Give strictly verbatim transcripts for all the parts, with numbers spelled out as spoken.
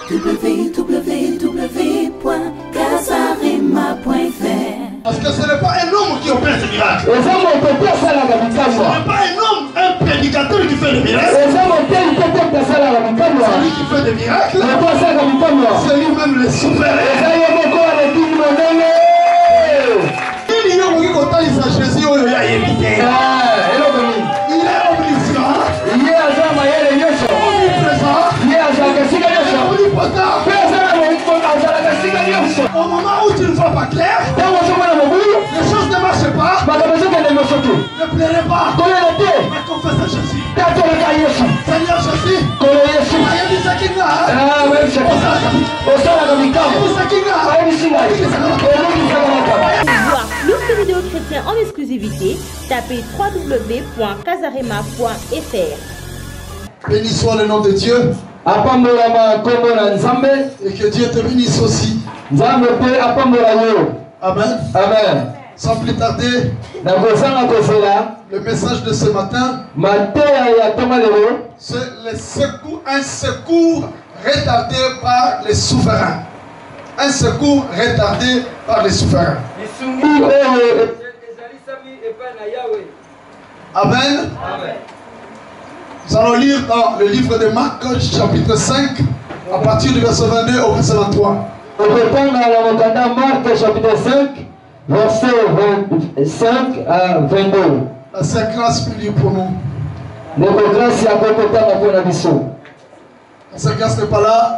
w w w point casarema point f r. Parce que ce n'est pas un homme qui opère ce miracle. Ce n'est pas un homme, un prédicateur qui fait le miracle. Celui qui fait des miracles, c'est lui-même le souverain. Il y a un côté de Jésus, il a évité. Il est omniscient. Il est omnipotent. Au moment où tu ne vois pas clair, les choses ne marchent pas, ne plairait pas, mais confesse à Jésus. Seigneur Jésus, il y a des sacs là. Pour voir plus de vidéos chrétiennes en exclusivité, tapez w w w point casarema point f r. Béni soit le nom de Dieu. Et que Dieu te bénisse aussi. Amen. Amen. Sans plus tarder, le message de ce matin, c'est le secours, un secours retardé par les souverains. Un secours retardé par les souverains. Amen. Amen. Nous allons lire dans le livre de Marc, chapitre cinq, à partir du verset vingt-deux au verset vingt-trois. On retourne dans le Marc, chapitre cinq, verset vingt-cinq à vingt-deux. La Sainte Grâce prie pour nous. La Sainte Grâce n'est pas là.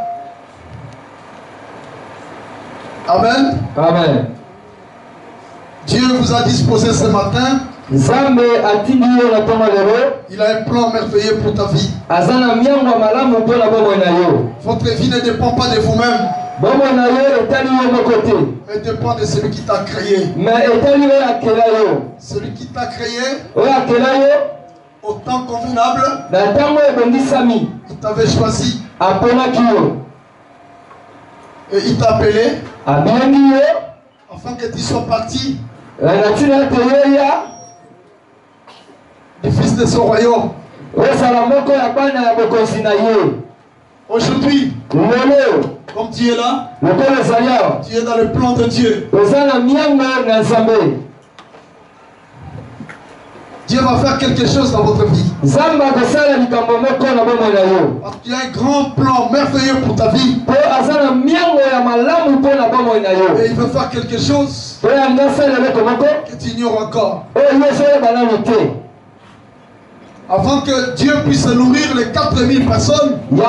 Amen. Amen. Dieu vous a disposé ce matin. Il a un plan merveilleux pour ta vie. Votre vie ne dépend pas de vous-même. Elle dépend de celui qui t'a créé. Celui qui t'a créé au temps convenable, il t'avait choisi. Et il t'a appelé afin que tu sois parti du fils de son royaume. Aujourd'hui, comme tu es là, tu es dans le plan de Dieu. Dieu va faire quelque chose dans votre vie. Parce qu'il y a un grand plan merveilleux pour ta vie. Et il veut faire quelque chose que tu ignores encore. Avant que Dieu puisse nourrir les quatre mille personnes, il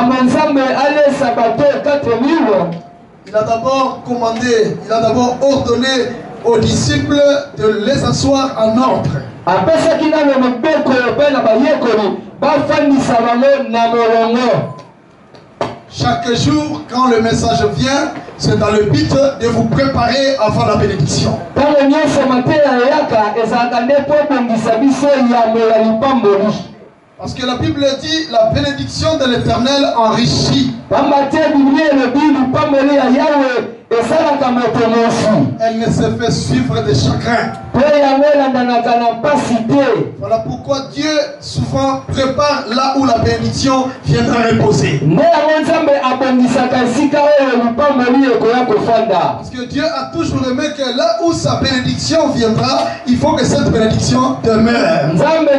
a d'abord commandé, il a d'abord ordonné aux disciples de les asseoir en ordre. Chaque jour, quand le message vient, c'est dans le but de vous préparer avant la bénédiction. Parce que la Bible dit la bénédiction de l'Éternel enrichit. Elle ne se fait suivre de chagrin. Voilà pourquoi Dieu souvent prépare là où la bénédiction viendra reposer. Parce que Dieu a toujours aimé que là où sa bénédiction viendra, il faut que cette bénédiction demeure.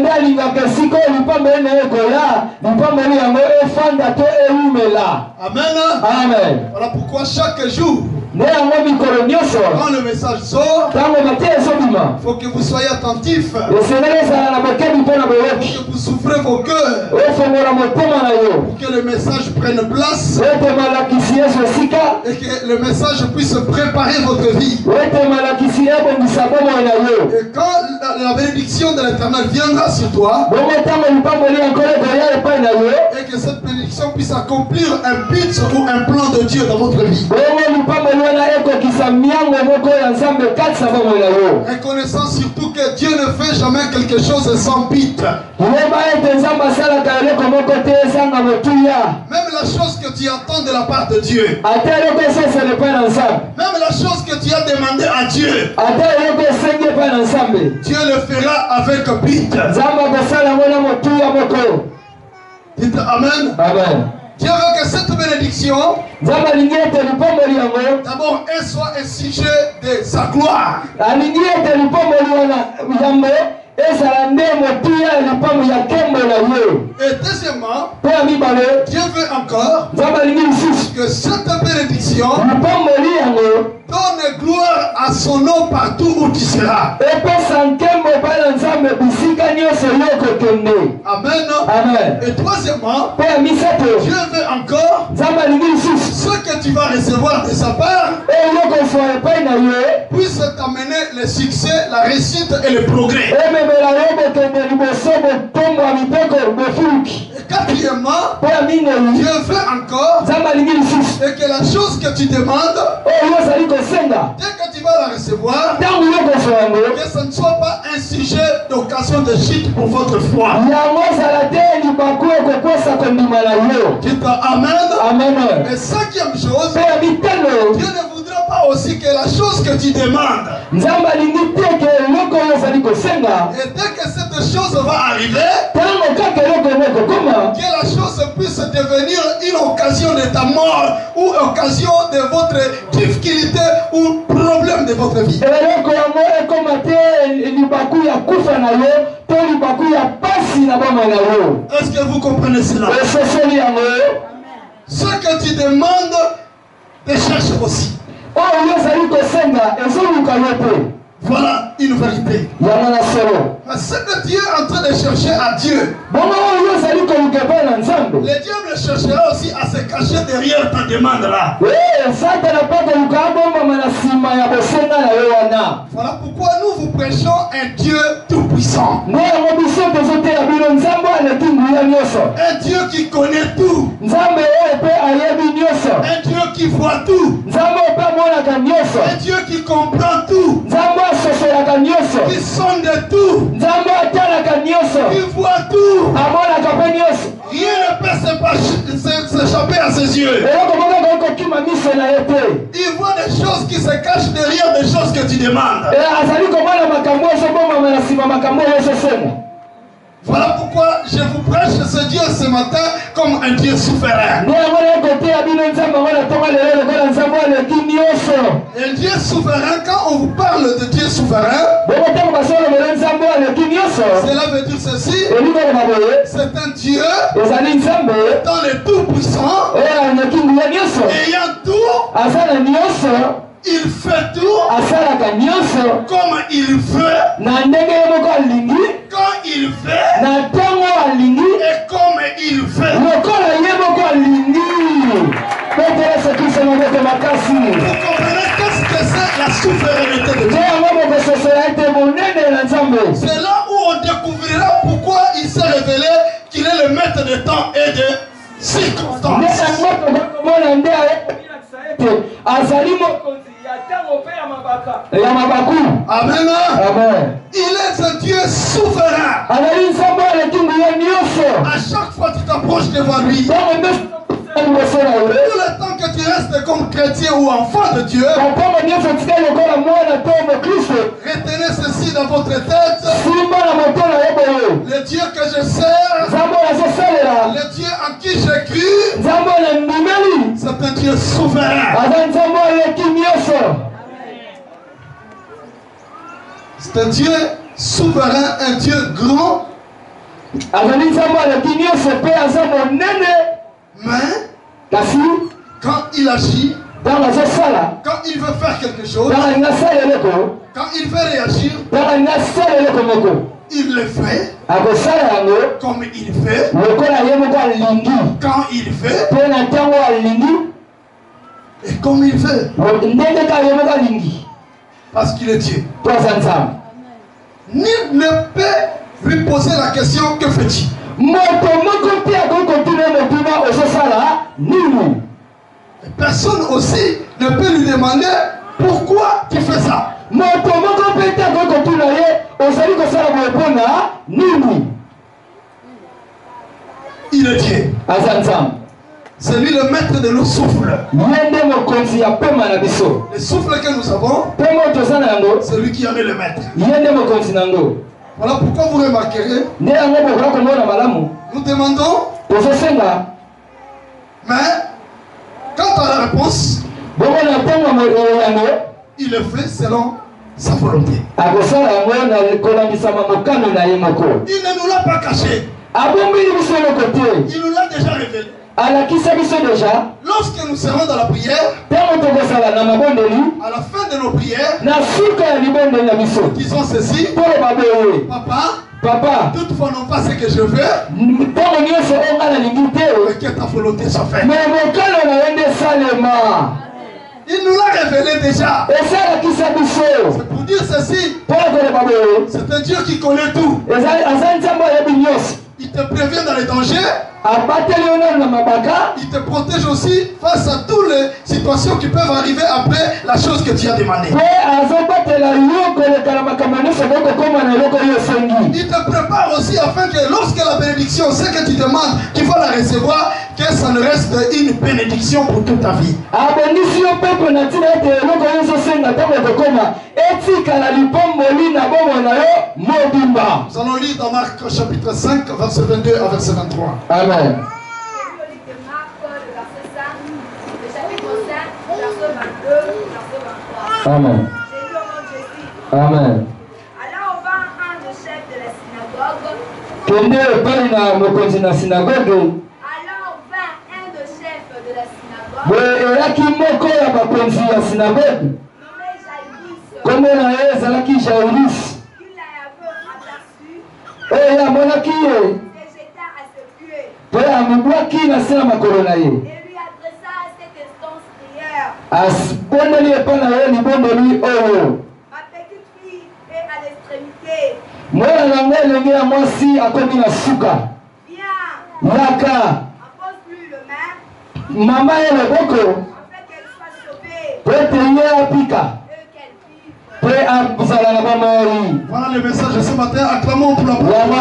Amen. Amen. Voilà pourquoi chaque jour, quand le message sort, il faut que vous soyez attentifs. Il faut que vous souffrez vos cœurs pour que le message prenne place et que le message puisse préparer votre vie. Et quand la, la bénédiction de l'Éternel viendra sur toi, et que cette bénédiction puisse accomplir un but ou un plan de Dieu dans votre vie. Reconnaissant surtout que Dieu ne fait jamais quelque chose sans but. Même la chose que tu attends de la part de Dieu, même la chose que tu as demandé à Dieu, Dieu le fera avec but. Dites Amen. Amen. Dieu veut que cette bénédiction, d'abord, elle soit un sujet de sa gloire. Et deuxièmement, Dieu veut encore que cette bénédiction donne gloire à son nom partout où tu seras. Amen. Amen. Et troisièmement, Dieu veut encore ce que tu vas recevoir de sa part puisse t'amener le succès, la réussite et le progrès. Et quatrièmement, Dieu veut encore et que la chose que tu demandes, dès que tu vas la recevoir, que ce ne soit pas un sujet d'occasion de chute pour votre foi. Dites amen. Amen. Et cinquième chose, Dieu ne voudra pas aussi que la chose que tu demandes, et dès que cette chose va arriver, que la chose puisse devenir une occasion de ta mort ou occasion de votre difficulté ou problème de votre vie. Est-ce que vous comprenez cela? Ce que tu demandes, te cherche aussi. Voilà une vérité. Mais ce que Dieu est en train de chercher à Dieu, le diable cherchera aussi à se cacher derrière ta demande là. Voilà pourquoi nous vous prêchons un Dieu tout-puissant. Un Dieu qui connaît tout. Un Dieu qui voit tout. Un Dieu qui comprend tout. Qui sonde tout. Qui voit tout. Rien ne peut s'échapper à ses yeux. Il voit des choses qui se cachent derrière des choses que tu demandes. Voilà pourquoi je vous prêche ce Dieu ce matin comme un Dieu souverain. Un Dieu souverain, quand on vous parle de Dieu souverain, cela veut dire ceci: c'est un Dieu dans le tout-puissant, ayant tout. Il fait tout comme il veut, quand il veut, et comme il veut. Vous comprenez qu'est-ce que c'est la souveraineté de Dieu? C'est là où on découvrira pourquoi il s'est révélé qu'il est le maître de temps et de circonstances. Amen. Amen. Il est un Dieu souverain. À chaque fois que tu t'approches devant lui, tout le temps que tu restes comme chrétien ou enfant de Dieu, retenez ceci dans votre tête: le Dieu que je sers, le Dieu en qui j'ai cru, c'est un Dieu souverain. C'est un Dieu souverain, un Dieu grand. Mais quand il agit, quand il veut faire quelque chose, quand il veut réagir, il le fait comme il fait, quand il fait et comme il fait, parce qu'il est Dieu. Nul ne peut lui poser la question: que fais-tu? Personne aussi ne peut lui demander: pourquoi tu fais ça? Il est Dieu. C'est lui le maître de nos souffles. Le souffle que nous avons, c'est lui qui en est le maître. Voilà pourquoi vous remarquerez, nous demandons Mais, quant à la réponse, il le fait selon sa volonté. Il ne nous l'a pas caché. Il nous l'a déjà révélé. Lorsque nous serons dans la prière, à la fin de nos prières, disons ceci: Papa, Papa, toutefois non pas ce que je veux, mais que ta volonté soit faite. Il nous l'a révélé déjà. C'est pour dire ceci: c'est un Dieu qui connaît tout. Il te prévient dans les dangers. Il te protège aussi face à toutes les situations qui peuvent arriver après la chose que tu as demandé. Il te prépare aussi afin que lorsque la bénédiction, ce que tu demandes, tu vas la recevoir, que ça ne reste une bénédiction pour toute ta vie. Nous allons lire dans Marc chapitre cinq, verset vingt-deux à verset vingt-trois. Amen. Amen. Amen. Alors vint un des chefs de la synagogue. Alors vint un des chefs de la synagogue. Nommé Jairus. Il l'avait aperçu. Et jeta à ses pieds. Et lui adressa cette instance prière. Ma petite fille est à l'extrémité. Viens. Impose-lui le main. Maman est le boko. Afin qu'elle soit sauvée. Peut tenir à pica. Et qu'elle vive. Voilà le message de ce matin. Acclamons pour la parole.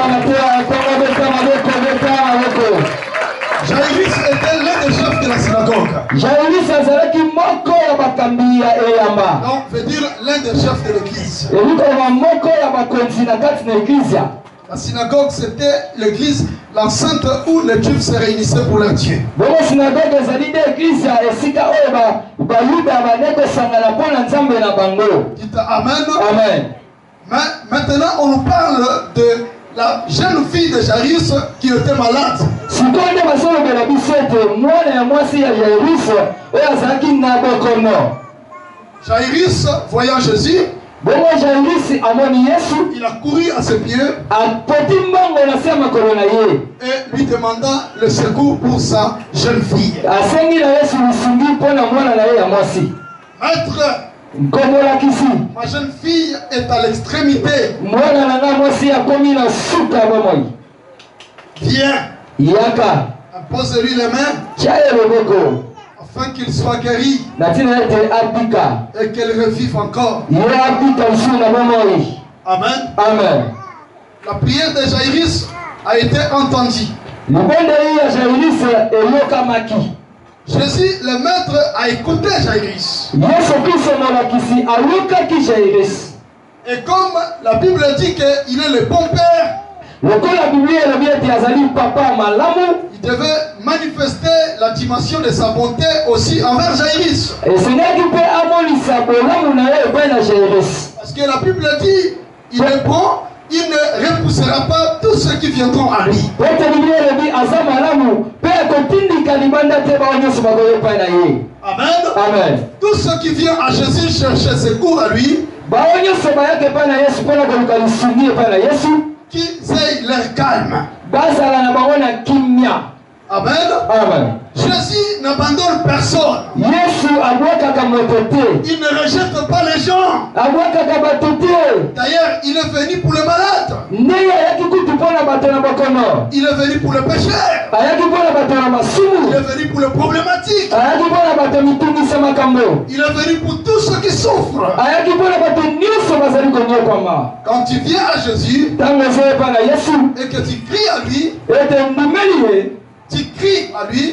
Jairus était l'un des chefs de la synagogue. Donc, veut dire l'un des chefs de l'église. La synagogue, c'était l'église, l'enceinte où les Juifs se réunissaient pour leur Dieu. Dites Amen. Amen. Mais maintenant, on nous parle de la jeune fille de Jairus qui était malade. Jairus, voyant Jésus, il a couru à ses pieds et lui demanda le secours pour sa jeune fille. Maître, ma jeune fille est à l'extrémité. Viens, impose-lui les mains afin qu'il soit guéri et qu'elle revive encore. Amen. Amen. La prière de Jairus a été entendue. Jésus, le maître, a écouté Jairus. Et comme la Bible dit qu'il est le bon père, il devait manifester la dimension de sa bonté aussi envers Jairus. Parce que la Bible dit, il est bon, il ne repoussera pas tous ceux qui viendront à lui. Amen. Amen. Tous ceux qui viennent à Jésus chercher secours à lui, qu'ils aient leur calme. Amen. Amen. Jésus n'abandonne personne. Il ne rejette pas les gens. D'ailleurs, il est venu pour les malades. Il est venu pour les pécheurs. Il est venu pour les problématiques. Il est venu pour tous ceux qui souffrent. Quand tu viens à Jésus et que tu cries à lui, tu cries à lui.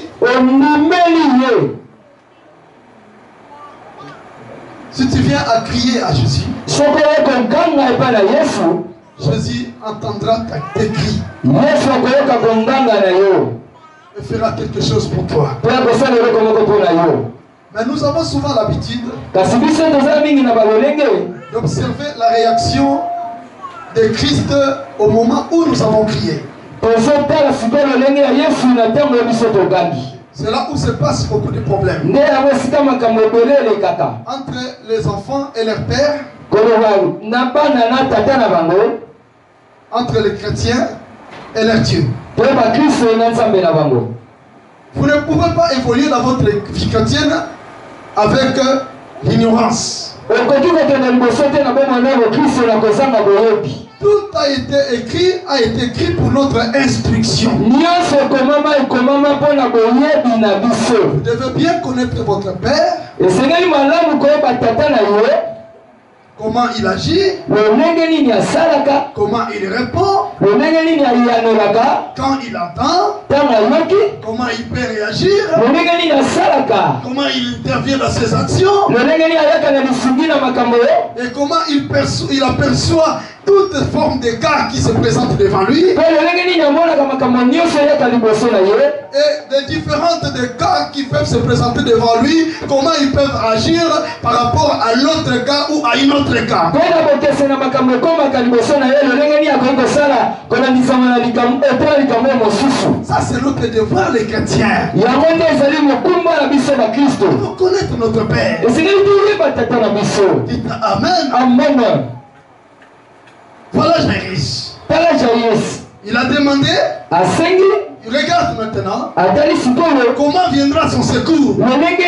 Si tu viens à crier à Jésus, Jésus entendra tes cris. et fera quelque chose pour toi. Mais nous avons souvent l'habitude d'observer la réaction de Christ au moment où nous avons crié. C'est là où se passent beaucoup de problèmes. Entre les enfants et leurs pères, entre les chrétiens et leur Dieu. Vous ne pouvez pas évoluer dans votre vie chrétienne avec l'ignorance. Tout a été écrit, a été écrit pour notre instruction. Vous devez bien connaître votre Père. Comment il agit, comment il répond, quand il entend, comment il peut réagir, comment il intervient dans ses actions, et comment il, perçoit, il aperçoit toute forme d'écart qui se présente devant lui, et des différentes cas qui peuvent se présenter devant lui, comment ils peuvent agir par rapport à l'autre cas ou à une autre cas. Ça c'est notre devoir les chrétiens. Pour connaître notre Père. Dites Amen. Amen. Voilà Jairus. Il a demandé. Il regarde maintenant. Comment viendra son secours?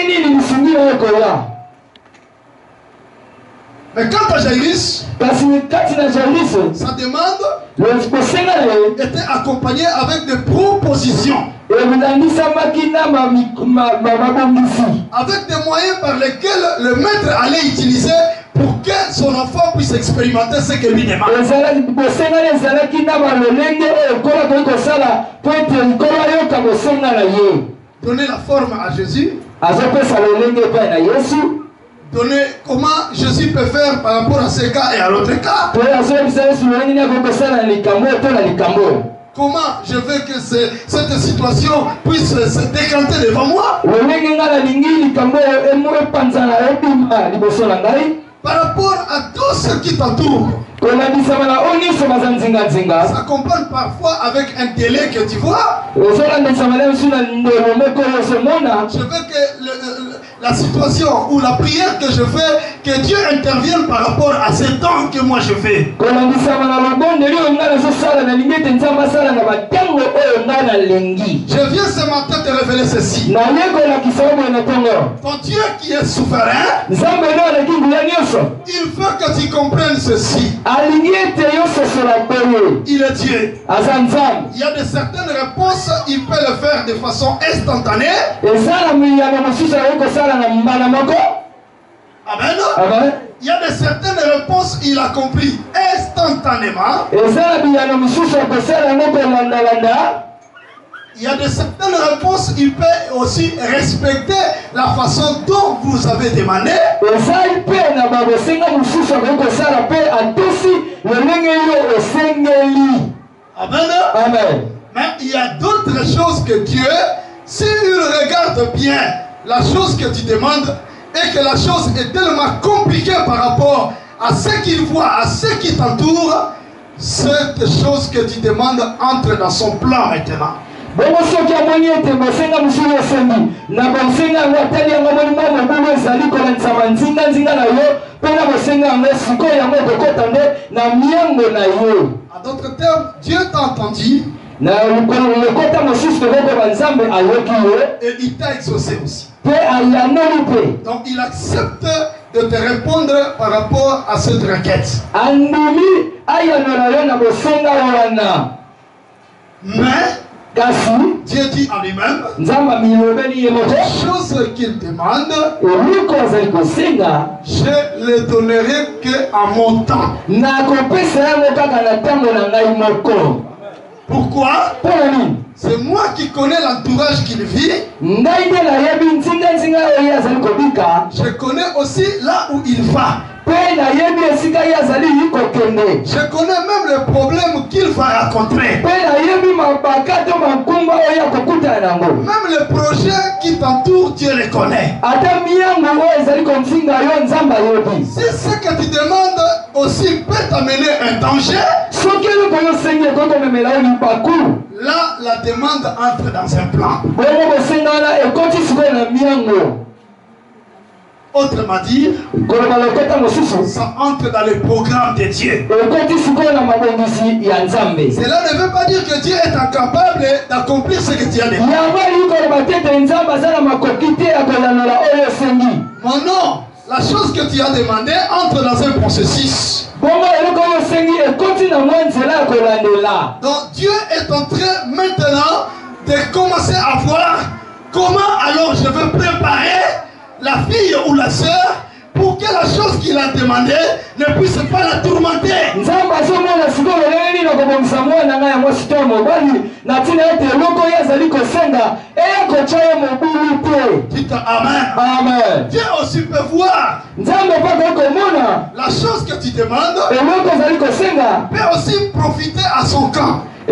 Mais quant à Jairus, sa demande était accompagnée avec des propositions, avec des moyens par lesquels le maître allait utiliser pour que son enfant puisse expérimenter ce que lui demande. Donner la forme à Jésus. Donner comment Jésus peut faire par rapport à ce cas et à l'autre cas. Comment je veux que ce, cette situation puisse se décanter devant moi. Par rapport à tout ce qui t'entoure. Ça accompagne parfois avec un délai que tu vois. Je veux que le, la situation ou la prière que je fais, que Dieu intervienne par rapport à ce temps que moi je fais. Je viens ce matin te révéler ceci. Ton Dieu qui est souverain, il veut que tu comprennes ceci. Il est Dieu. Il y a de certaines réponses, il peut le faire de façon instantanée. Amen. Amen. Il y a de certaines réponses, il accomplit instantanément. Il y a de certaines réponses, il peut aussi respecter la façon dont vous avez demandé. Amen. Amen. Mais il y a d'autres choses que Dieu, s'il regarde bien la chose que tu demandes et que la chose est tellement compliquée par rapport à ce qu'il voit, à ce qui t'entoure, cette chose que tu demandes entre dans son plan maintenant. En d'autres termes, Dieu t'a entendu et il t'a exaucé aussi. Donc il accepte de te répondre par rapport à cette requête. Mais Dieu dit en lui-même, les choses qu'il demande, je les donnerai qu'à mon temps. Pourquoi? C'est moi qui connais l'entourage qu'il vit. Je connais aussi là où il va. Je connais même les problèmes qu'il va rencontrer. Même les projets qui t'entourent, Dieu les connaît. Si ce que tu demandes aussi peut t'amener un danger, là, la demande entre dans un plan. Autrement dit, ça entre dans le programme de Dieu. Cela ne veut pas dire que Dieu est incapable d'accomplir ce que Dieu a demandé. Mais non, la chose que tu as demandé entre dans un processus. Donc Dieu est en train maintenant de commencer à voir comment alors je veux préparer la fille ou la sœur pour que la chose qu'il a demandé ne puisse pas la tourmenter. Dites Amen. Amen. Dieu aussi peut voir la chose que tu demandes peut aussi profiter à son camp. Si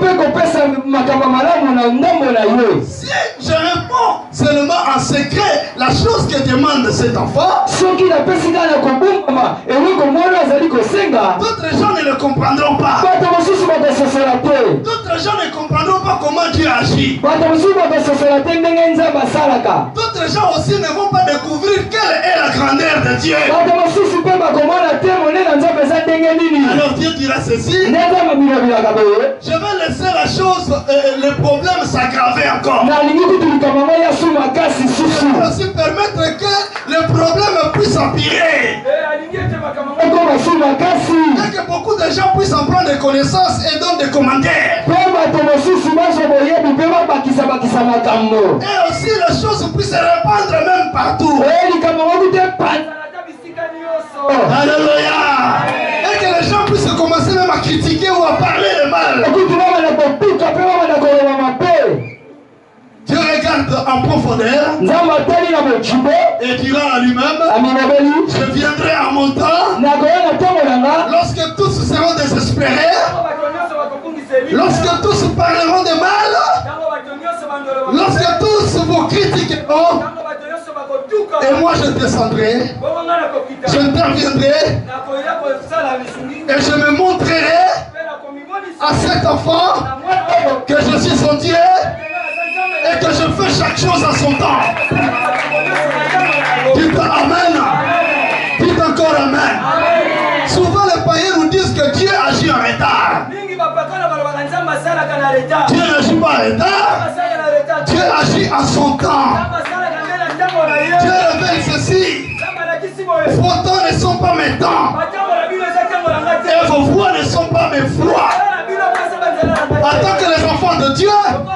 je réponds seulement en secret la chose que demande cet enfant, d'autres gens ne le comprendront pas. D'autres gens ne comprendront pas comment Dieu agit. D'autres gens aussi ne vont pas découvrir quelle est la grandeur de Dieu. Alors Dieu dira ceci: je vais laisser la chose, euh, le problème s'aggraver encore. Je vais aussi permettre que le problème puisse empirer. Et que beaucoup de gens puissent en prendre connaissance et donc des commentaires. Et aussi les choses puissent se répandre même partout. Alléluia. Et que les gens puissent commencer même à critiquer ou à parler le mal. Dieu regarde en profondeur et dira à lui-même: je viendrai en mon temps, lorsque tous seront désespérés, lorsque tous parleront de mal, lorsque tous vous critiqueront, et moi je descendrai, j'interviendrai et je me montrerai à cet enfant que je suis son Dieu et que je fais chaque chose à son temps. Dites Amen. Dites encore Amen. Souvent les païens nous disent que Dieu agit en retard. Dieu n'agit pas en retard. Dieu agit à son temps. Dieu révèle ceci: vos temps ne sont pas mes temps et vos voix ne sont pas mes voix. En tant que les enfants de Dieu,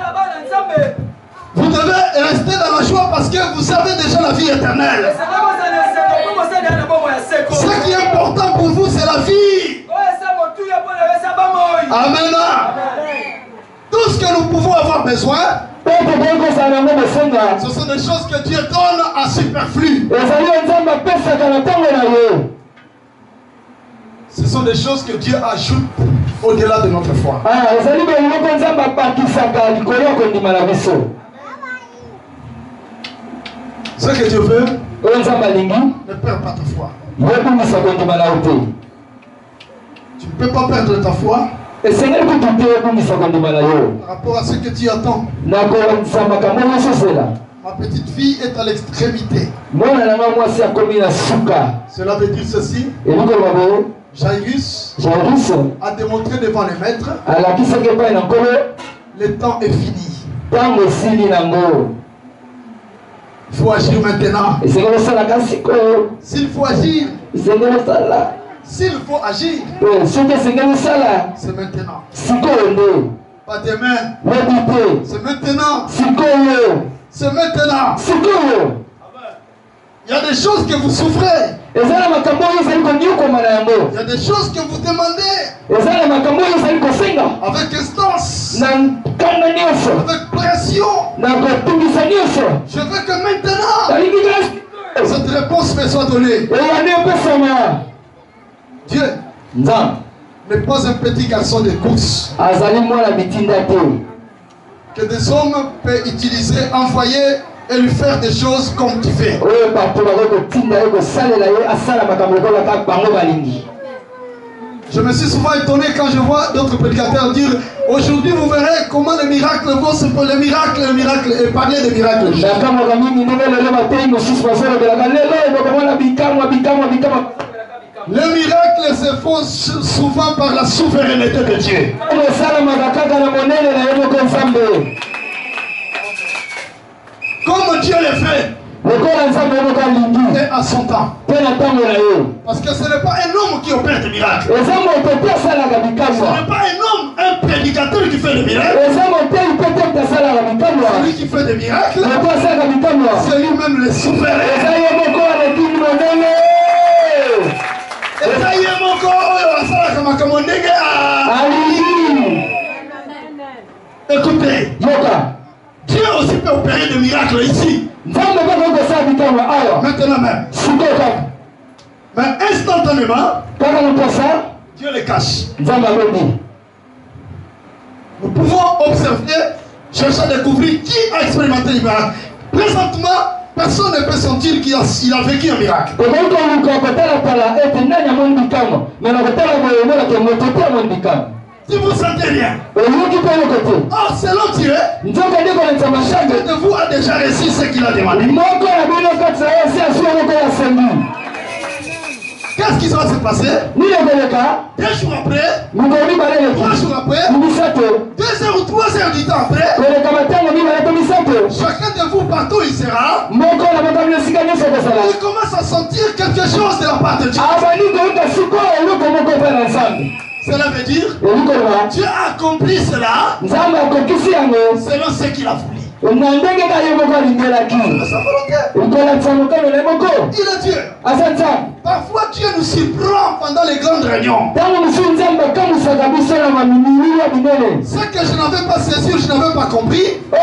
vous devez rester dans la joie parce que vous avez déjà la vie éternelle. Ce qui est important pour vous, c'est la vie. Amen. Tout ce que nous pouvons avoir besoin, ce sont des choses que Dieu donne en superflu. Ce sont des choses que Dieu ajoute au-delà de notre foi. Ce que Dieu veut, ne perds pas ta foi. Tu ne peux pas perdre ta foi par rapport à ce que tu attends. Ma petite fille est à l'extrémité. Cela veut dire ceci: Jairus a démontré devant les maîtres, le temps est fini. Il faut agir maintenant. S'il faut agir, s'il faut agir, c'est maintenant. Pas demain, c'est maintenant. C'est maintenant. Il y a des choses que vous souffrez. Il y a des choses que vous demandez avec instance, avec pression. Je veux que maintenant Cette réponse me soit donnée. Dieu n'est pas un petit garçon de course que des hommes peuvent utiliser, envoyer et lui faire des choses comme tu fais. Je me suis souvent étonné quand je vois d'autres prédicateurs dire aujourd'hui vous verrez comment les miracles vont se faire, les miracles, les miracles, et parler des miracles. Les miracles se font souvent par la souveraineté de Dieu. Comme Dieu le fait. Et à son temps. Parce que ce n'est pas un homme qui opère des miracles. Ce n'est pas un homme, un prédicateur qui fait des miracles. Celui qui fait des miracles, c'est lui-même le souverain. Écoutez, Dieu aussi peut opérer des miracles ici. Maintenant même. Mais instantanément, Dieu les cache. Nous pouvons observer, chercher à découvrir qui a expérimenté les miracles. Présentement, personne ne peut sentir qu'il a, il a vécu un miracle. Si vous ne sentez rien, oh, selon Dieu, chacun de vous a déjà reçu ce qu'il a demandé. Qu'est-ce qui va se passer? Deux jours après, trois jours après, deux heures ou trois heures du temps après, chacun de vous, partout il sera, il commence à sentir quelque chose de la part de Dieu. Cela veut dire Dieu a accompli cela selon ce qu'il a voulu. Sa volonté. Il est Dieu. Parfois Dieu nous surprend pendant les grandes réunions. Ce que je n'avais pas saisi, je n'avais pas compris,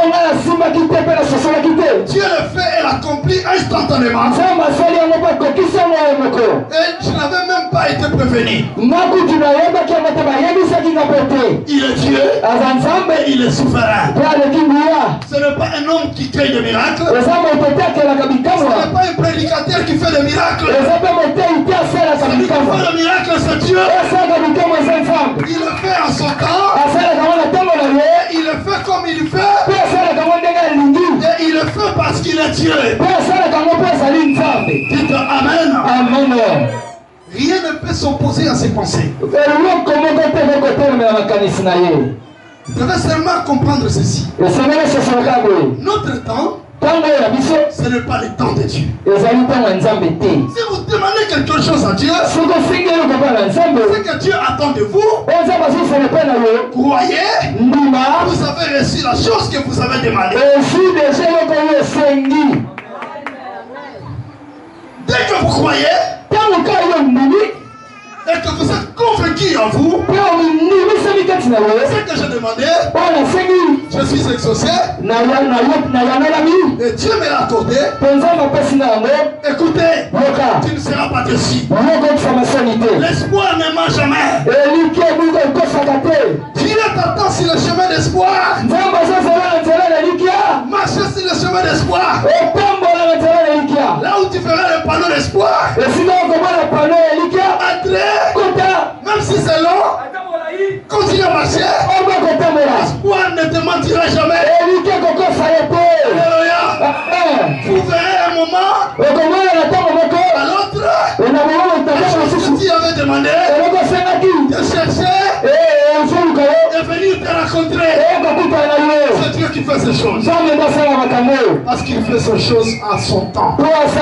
Dieu le fait et l'accomplit instantanément. Et je n'avais même pas été prévenu. Il est Dieu et il est souverain. Ce n'est pas un homme qui crée des miracles. Ce n'est pas un prédicateur qui fait des miracles. Celui qui fait le miracle, c'est Dieu. Il le fait en son temps. Et il le fait comme il le fait. Et il le fait parce qu'il est Dieu. Dites Amen. Amen. Rien ne peut s'opposer à ses pensées. Vous devez seulement comprendre ceci. Notre temps, ce n'est pas le temps de Dieu. Si vous demandez quelque chose à Dieu, ce que Dieu attend de vous, croyez, vous avez reçu la chose que vous avez demandée. Dès que vous croyez, et que vous êtes convaincu en vous, ce que j'ai demandé, je suis exaucé, et Dieu me l'a accordé. Écoutez, tu ne seras pas déçu. L'espoir ne ment jamais. Dieu t'attend sur le chemin d'espoir. Marche sur le chemin d'espoir. Là où tu feras le panneau d'espoir, même si c'est long, continue à marcher. L'espoir ne te mentira jamais. Alléluia. Vous verrez un moment, à l'autre, que tu avais demandé, de chercher et venir te rencontrer. C'est Dieu qui fait ces choses. Parce qu'il fait ces choses à son temps.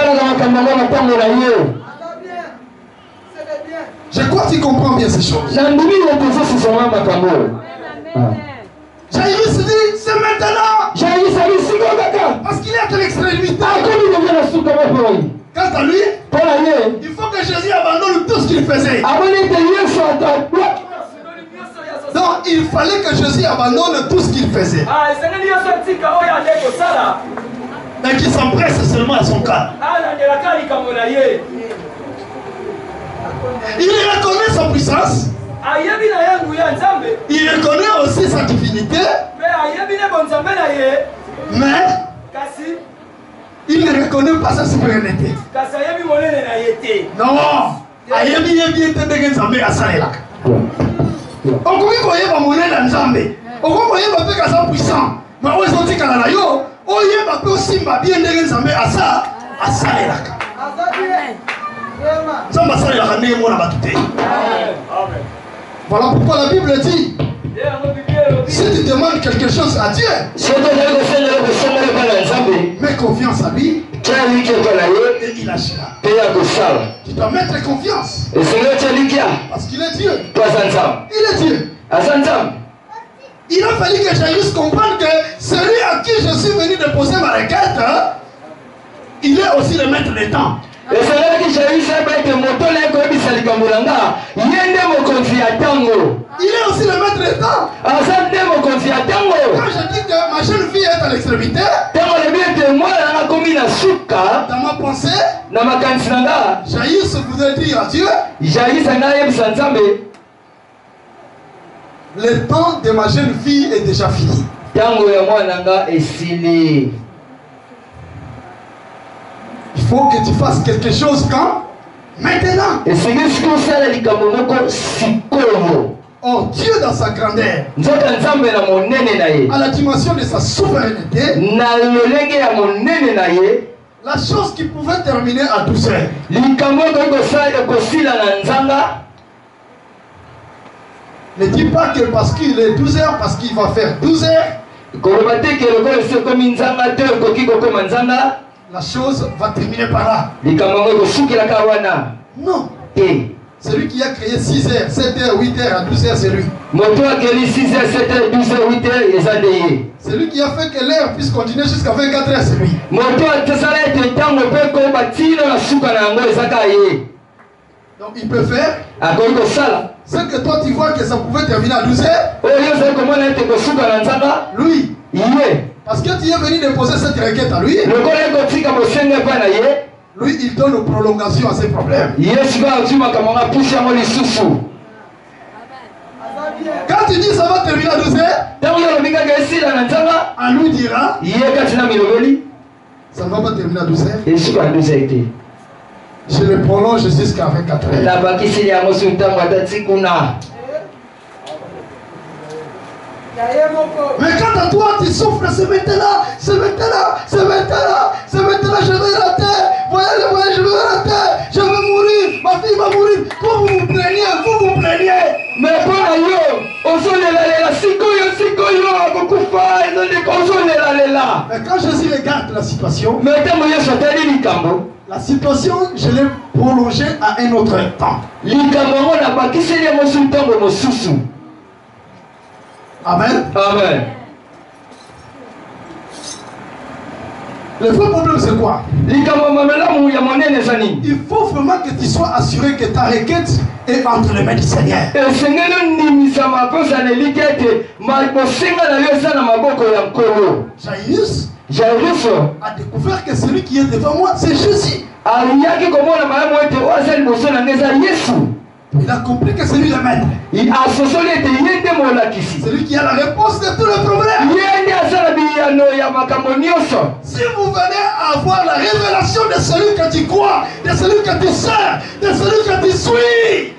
Je crois que tu comprends bien ces choses. Jairus dit, c'est maintenant. Parce qu'il est à l'extrémité. Quant à lui, il faut que Jésus abandonne tout ce qu'il faisait. Donc il fallait que Jésus abandonne tout ce qu'il faisait. et qui s'empresse seulement à son cas. Il reconnaît sa puissance. Il reconnaît aussi sa divinité. Mais il ne reconnaît pas sa souveraineté. Non. Ayebi yebi etendeke nzambe asalelaka. Okoki koyeba monene nzambe. Okoki koyeba pe kaza puissant. Mais oyo ezotikala na yo, oyeba pe osimba bien ndenge nzambe asa asalelaka. Nzambe asalelaka ndenge mona bato te. Voilà pourquoi la Bible dit, si tu demandes quelque chose à Dieu, mets confiance à lui et il agira. Tu dois mettre confiance parce qu'il est Dieu. Il est Dieu. Il a fallu que Jairus comprenne que celui à qui je suis venu déposer ma requête, hein, il est aussi le maître des temps. Il est aussi le maître des temps. Quand je dis que ma jeune fille est à l'extrémité, dans ma pensée, Jairus voudrait dire à Dieu, le temps de ma jeune fille est déjà fini. Il faut que tu fasses quelque chose quand? Maintenant. Or Dieu dans sa grandeur, à la dimension de sa souveraineté, la chose qui pouvait terminer à douze heures, ne dis pas que parce qu'il est douze heures, parce qu'il va faire douze heures, la chose va terminer par là. Non. Celui qui a créé six heures, sept heures, huit heures, à douze heures, c'est lui. Celui qui a fait que l'air puisse continuer jusqu'à vingt-quatre heures, c'est lui. Donc il peut faire ce que toi tu vois que ça pouvait terminer à douze heures. Lui. Parce que tu es venu déposer cette requête à lui. Lui, il donne une prolongation à ses problèmes. Quand tu dis ça va terminer à douze heures, on lui dira ça ne va pas terminer à douze heures. Je le prolonge jusqu'à vingt-quatre heures. Mais quand à toi tu souffres, c'est maintenant, c'est maintenant, c'est maintenant, c'est maintenant, je vais la terre, voyez, voyez, je vais la terre, je vais mourir, ma fille va mourir. Vous vous vous plaignez, vous vous plaignez. Mais pour la yo, on s'en est là, mais quand Jésus regarde la situation, la situation, je l'ai prolongée à un autre temps. Amen. Amen. Le vrai problème c'est quoi? Il faut vraiment que tu sois assuré que ta requête est entre les mains du Seigneur. Jairus Jairus a découvert que celui qui est devant moi, c'est Jésus. Il a compris que c'est lui le maître. Celui qui a la réponse de tous les problèmes. Si vous venez à avoir la révélation de celui que tu crois, de celui que tu sers, de celui que tu suis,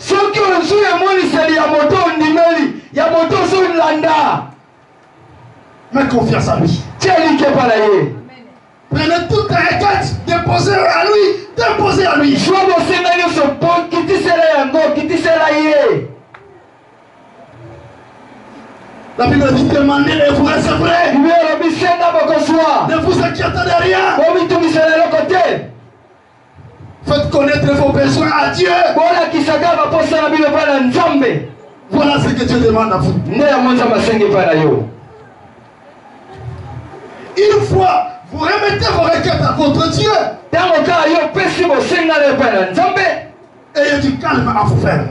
mets confiance à lui. Prenez toutes les requêtes, déposez à lui, déposez à lui. La Bible dit demandez et vous recevrez. Ne vous inquiétez de rien. Faites connaître vos besoins à Dieu. Voilà ce que Dieu demande à vous. Une fois vous remettez vos requêtes à votre Dieu, Et il y a du calme à vous faire.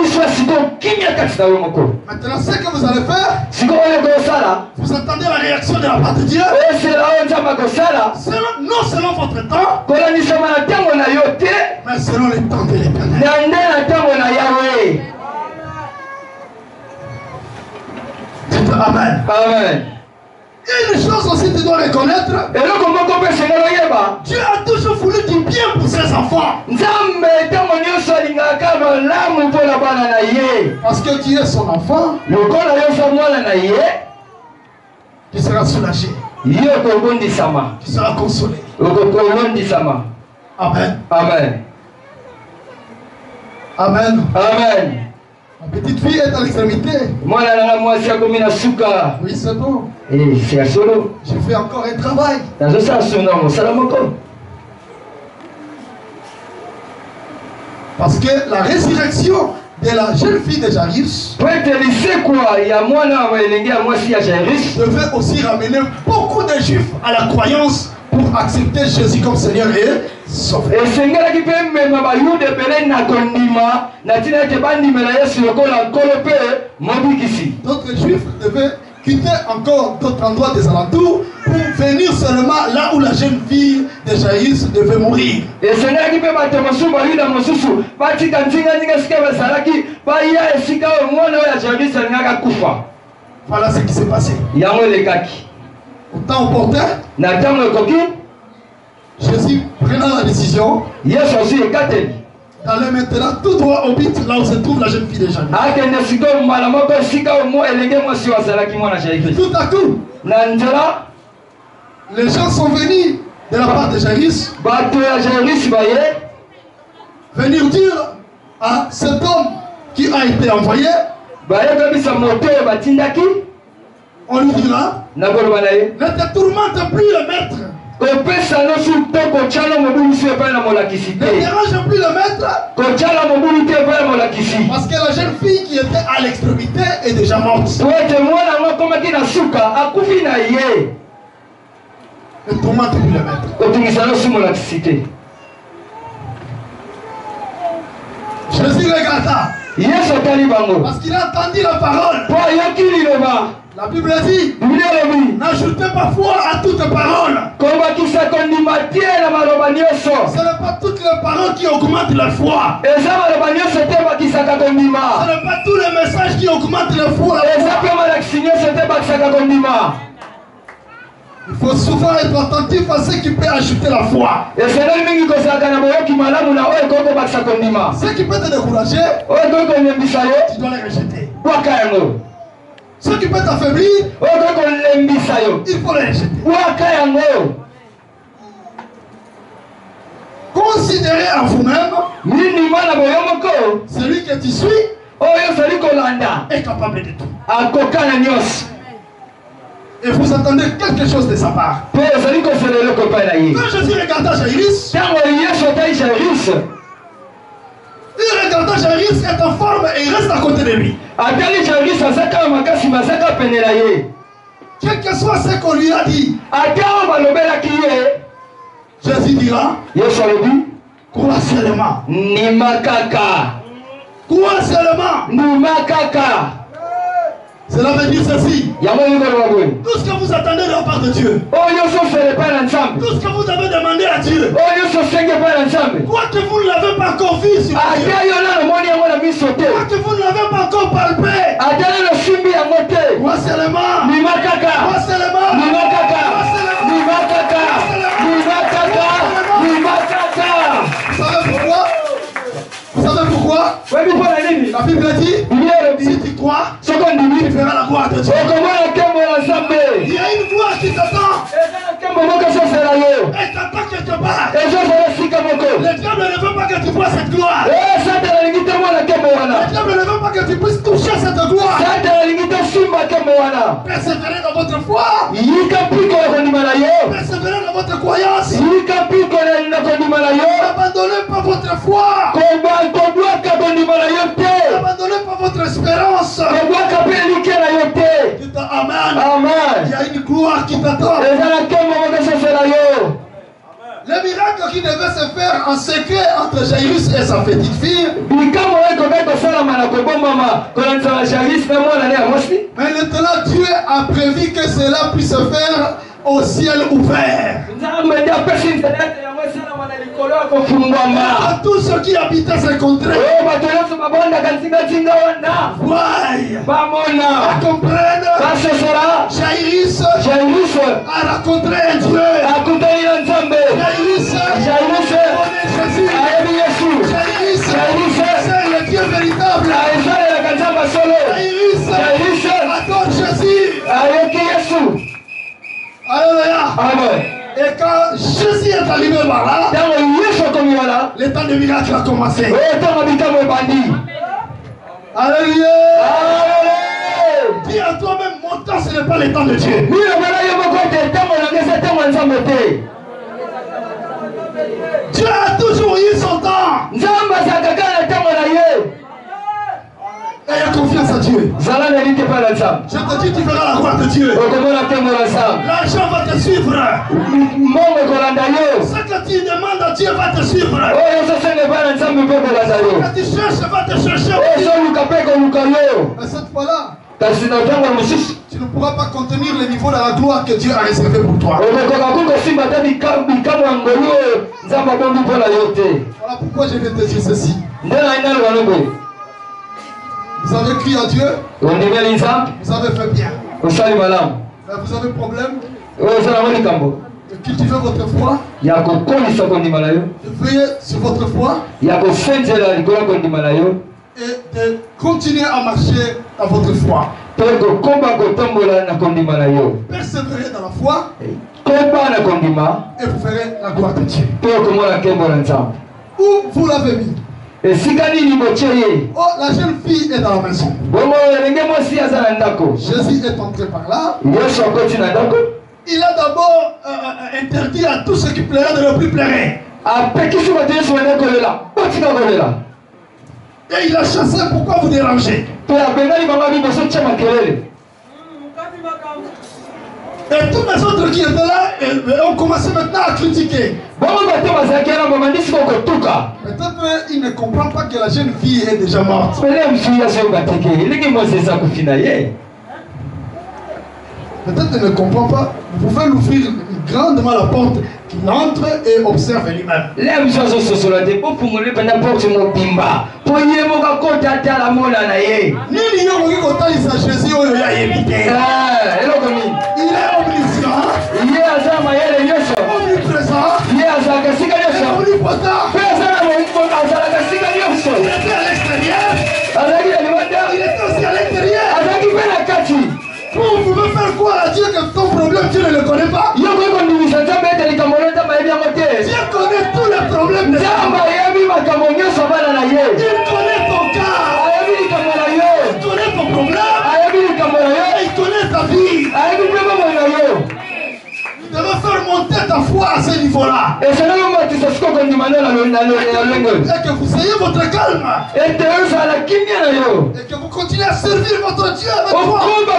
Maintenant, ce que vous allez faire, vous attendez la réaction de la part de Dieu. Selon, non selon votre temps, mais selon le temps de l'Éternel. Dites Amen. Amen. Et une chose aussi tu dois reconnaître, Dieu a toujours voulu du bien pour ses enfants. Parce que tu es son enfant, tu seras soulagé, tu seras consolé. Amen. Amen. Amen. Amen. Ma petite fille est à l'extrémité. Oui, c'est bon. Je fais encore un travail. Parce que la résurrection de la jeune fille de Jairus devait aussi ramener beaucoup de Juifs à la croyance pour accepter Jésus comme Seigneur et Sauveur. D'autres Juifs devaient quitter encore d'autres endroits des alentours pour venir seulement là où la jeune fille de Jairus devait mourir. Voilà ce qui s'est passé. Au temps opportun, Jésus prenant la décision d'aller maintenant tout droit au but là où se trouve la jeune fille de Jairus. Tout à coup, les gens sont venus de la part de Jairus venir dire à cet homme qui a été envoyé, on lui dira, ne te tourmente plus le maître. Ne dérange plus le maître. Parce que la jeune fille qui était à l'extrémité est déjà morte. Ne tourmente plus le maître. Jésus regarda. Parce qu'il a entendu la parole. La Bible dit, n'ajoutez pas foi à toute parole. Ce n'est pas toutes les paroles qui augmentent la foi. Ce n'est pas tous les messages qui augmentent la foi. Il faut souvent être attentif à ce qui peut ajouter la foi. Ce qui peut te décourager, tu dois les rejeter. Ce qui peut t'affaiblir, il faut les rejeter. Considérez en vous-même celui que tu suis est capable de tout. Et vous attendez quelque chose de sa part. Quand Jésus regarda Jairus, il regarda Jairus est en forme et il reste à côté de lui. Quel que soit ce qu'on lui a dit, Jésus dira, crois seulement. Crois seulement. Cela veut dire ceci. Tout ce que vous attendez de la part de Dieu, tout ce que vous avez demandé à Dieu, quoi que vous ne l'avez pas encore vu sur Dieu, quoi que vous ne l'avez pas encore palpé, crois seulement. Crois seulement. Vous savez pourquoi? Vous savez pourquoi? La Bible dit, si tu crois, tu feras la gloire de Dieu. Il y a une gloire qui t'attend. Elle t'attend quelque part. Le diable ne veut pas que tu vois cette gloire. Le diable ne veut pas que tu puisses toucher cette gloire. Persévérez dans votre foi. Persévérez dans votre croyance. N'abandonnez pas votre foi. N'abandonnez pas votre espérance. Dites Amen. Amen. Il y a une gloire qui t'attend. Le miracle qui devait se faire en secret entre Jairus et sa petite fille. Mais maintenant Dieu a prévu que cela puisse se faire au ciel ouvert. À tous ceux qui habitaient ces contrées. Voyez. Comprennent. Jairus a rencontré un Dieu. Jairus connaît Jésus. Jairus c'est le Dieu véritable. Jairus adore Jésus. Alléluia. Amen. Et quand Jésus est arrivé par là, le temps de miracle a commencé. Alléluia. Dis à toi-même, mon temps ce n'est pas le temps de Dieu. Dieu a toujours eu son temps. Ayez confiance en Dieu. Je te dis, tu verras la gloire de Dieu. L'argent va te suivre. Ce que tu demandes à Dieu va te suivre. Ce que tu cherches va te chercher. Mais cette fois-là, tu ne pourras pas contenir le niveau de la gloire que Dieu a réservé pour toi. Voilà pourquoi je vais te dire ceci. Vous avez crié à Dieu. Vous avez fait bien. Mais vous avez problème de cultiver votre foi. De veiller sur votre foi. Et de continuer à marcher dans votre foi. Persévérer dans la foi. Et vous verrez la gloire de Dieu. Où vous l'avez mis? Oh, la jeune fille est dans la maison. Jésus est entré par là. Il a d'abord euh, interdit à tout ce qui plairait de ne plus plaire. Et il a chassé. Pourquoi vous dérangez? Et tous les autres qui étaient là ont commencé maintenant à critiquer. Peut-être qu'il ne comprend pas que la jeune fille est déjà morte. Peut-être qu'il ne comprend pas. Vous pouvez l'ouvrir grandement la porte, qu'il entre et observe lui-même. Il est omniscient, omniprésent, omnipotent. Il était à l'extérieur, il était aussi à l'intérieur. Vous pouvez faire quoi à Dieu que ton problème, Dieu ne le connaît pas? Dieu connaît tous les problèmes de l'homme. Il connaît ton cas. Il connaît ton problème. Il connaît ta vie. Tu devais faire monter ta foi à ce niveau-là. Et que vous ayez votre calme. Et que vous continuez à servir votre Dieu avec foi.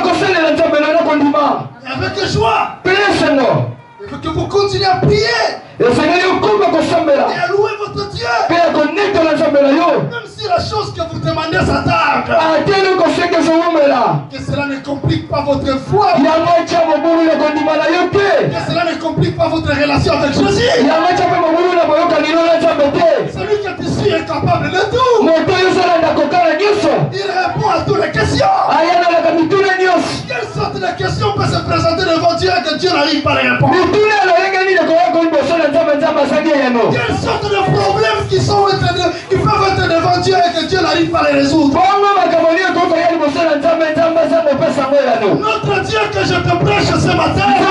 Et avec joie. Et que vous continuez à prier. Et à louer votre Dieu. Même si la chose que vous demandez s'attarde. Que cela ne complique pas votre foi. Que cela ne complique pas votre relation avec Jésus. Celui qui est ici est capable de tout. Il répond à toutes les questions. Quelle sorte de questions peut se présenter devant Dieu et que Dieu n'arrive pas à les répondre? Quelles sortes de problèmes qui, sont de, qui peuvent être devant Dieu et que Dieu n'arrive pas à les résoudre? Notre Dieu que je te prêche ce matin est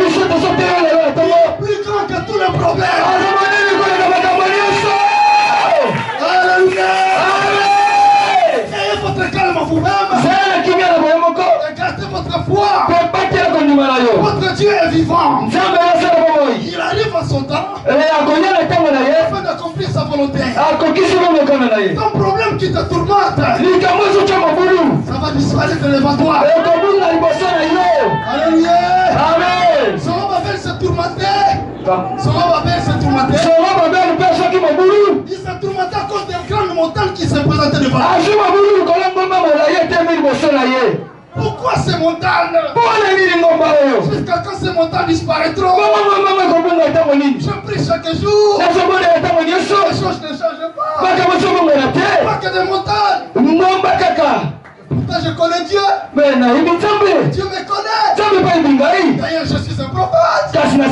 plus grand que tous les problèmes. Alléluia. Ayez votre calme vous-même. Gardez votre foi. Votre Dieu est vivant. Il arrive à son temps afin d'accomplir sa volonté. Ton problème qui te tourmente, ça va disparaître devant toi. Alléluia. Amen. Son Babel se tourmentait. Son Babel se tourmentait. tourmenté. Il s'est tourmenté à cause d'une grande montagne qui s'est présentée devant lui. Pourquoi ces montagnes? Jusqu'à quand ces montagnes disparaîtront? Je prie chaque jour. Les choses ne changent pas. Pas que des montagnes. Pourtant je connais Dieu. Dieu me connaît. D'ailleurs je suis un prophète.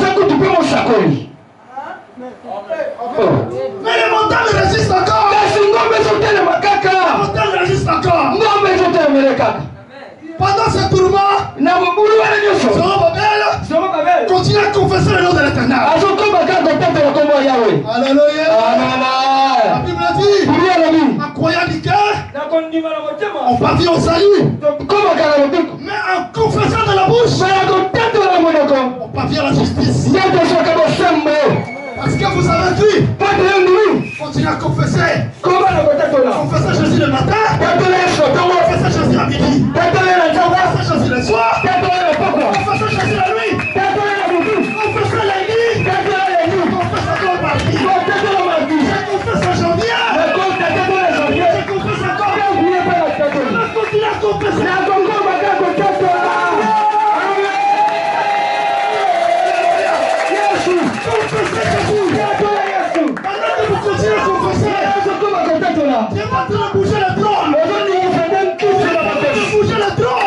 Mais les montagnes résistent encore. Les montagnes résistent encore. Pendant ce tourment, Zorobabel continue à confesser le nom de l'Éternel. Alléluia. La Bible dit, en croyant du cœur, on parvient au salut. Mais en confessant de la bouche, on parvient à la justice. Parce que vous avez vu, continuez à confesser. Confessez Jésus le matin, confessez Jésus à midi, confessez Jésus le soir, confessez Jésus la nuit, confessez la nuit, confessez encore mardi, je confesse en janvier, je confesse encore, je continue à confesser. Dieu va te bouger le trône. Dieu va te bouger le trône.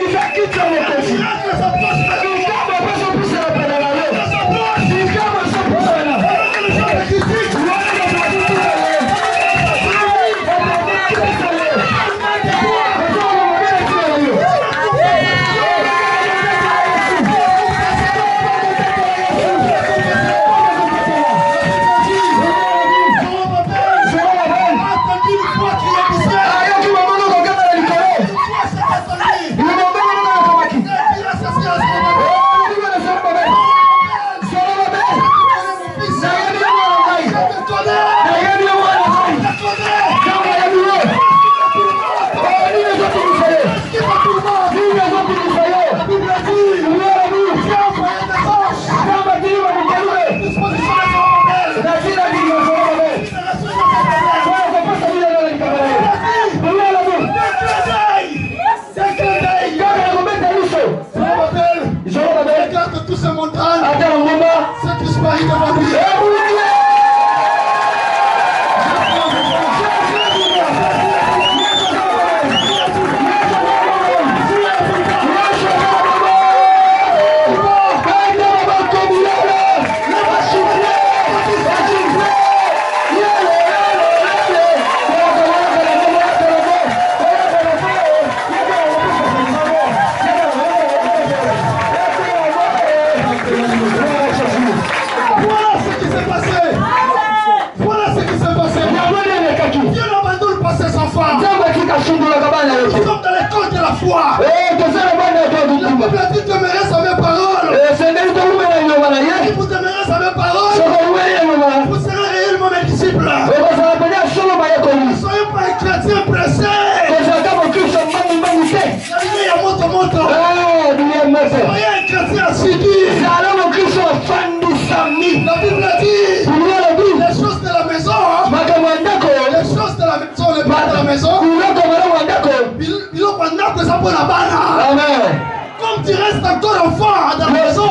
Comme tu restes encore enfant dans la maison,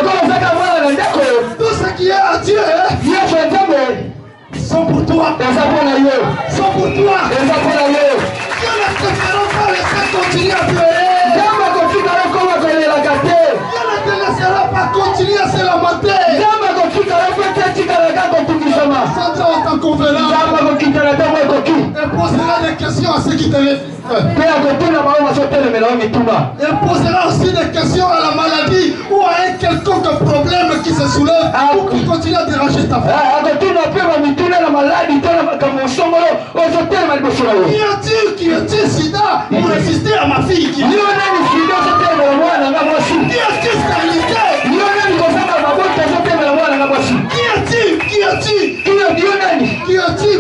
tout ce qui est à Dieu sont pour toi. Sont pour toi. Dieu ne te fera pas laisser continuer à pleurer. Dieu ne te laissera pas continuer à se lamenter. Sandra, en tant qu'enfant, elle posera des questions à ceux qui te refusent. Elle posera aussi des questions à la maladie ou à un quelconque problème qui se soulève ou qui continue à déranger ta femme. Qui a-t-il, qui a-t-il sida pour résister à ma fille? Qui a-t-il stérilité? Qui a-t-il, qui a-t-il, qui a-t-il, qui a-t-il,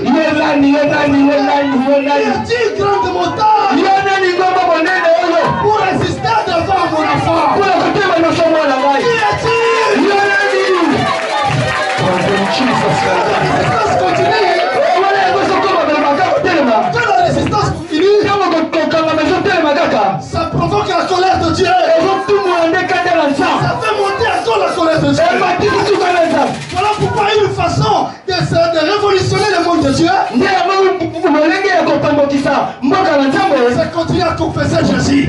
grande montagne pour résister devant mon enfant? Qui a-t-il? résistance continue, quand la résistance continue, ça provoque la colère de Dieu. Ça fait monter encore la colère de Dieu. Voilà pourquoi une façon de, de révolutionner le monde de Dieu, c'est continuer à confesser Jésus.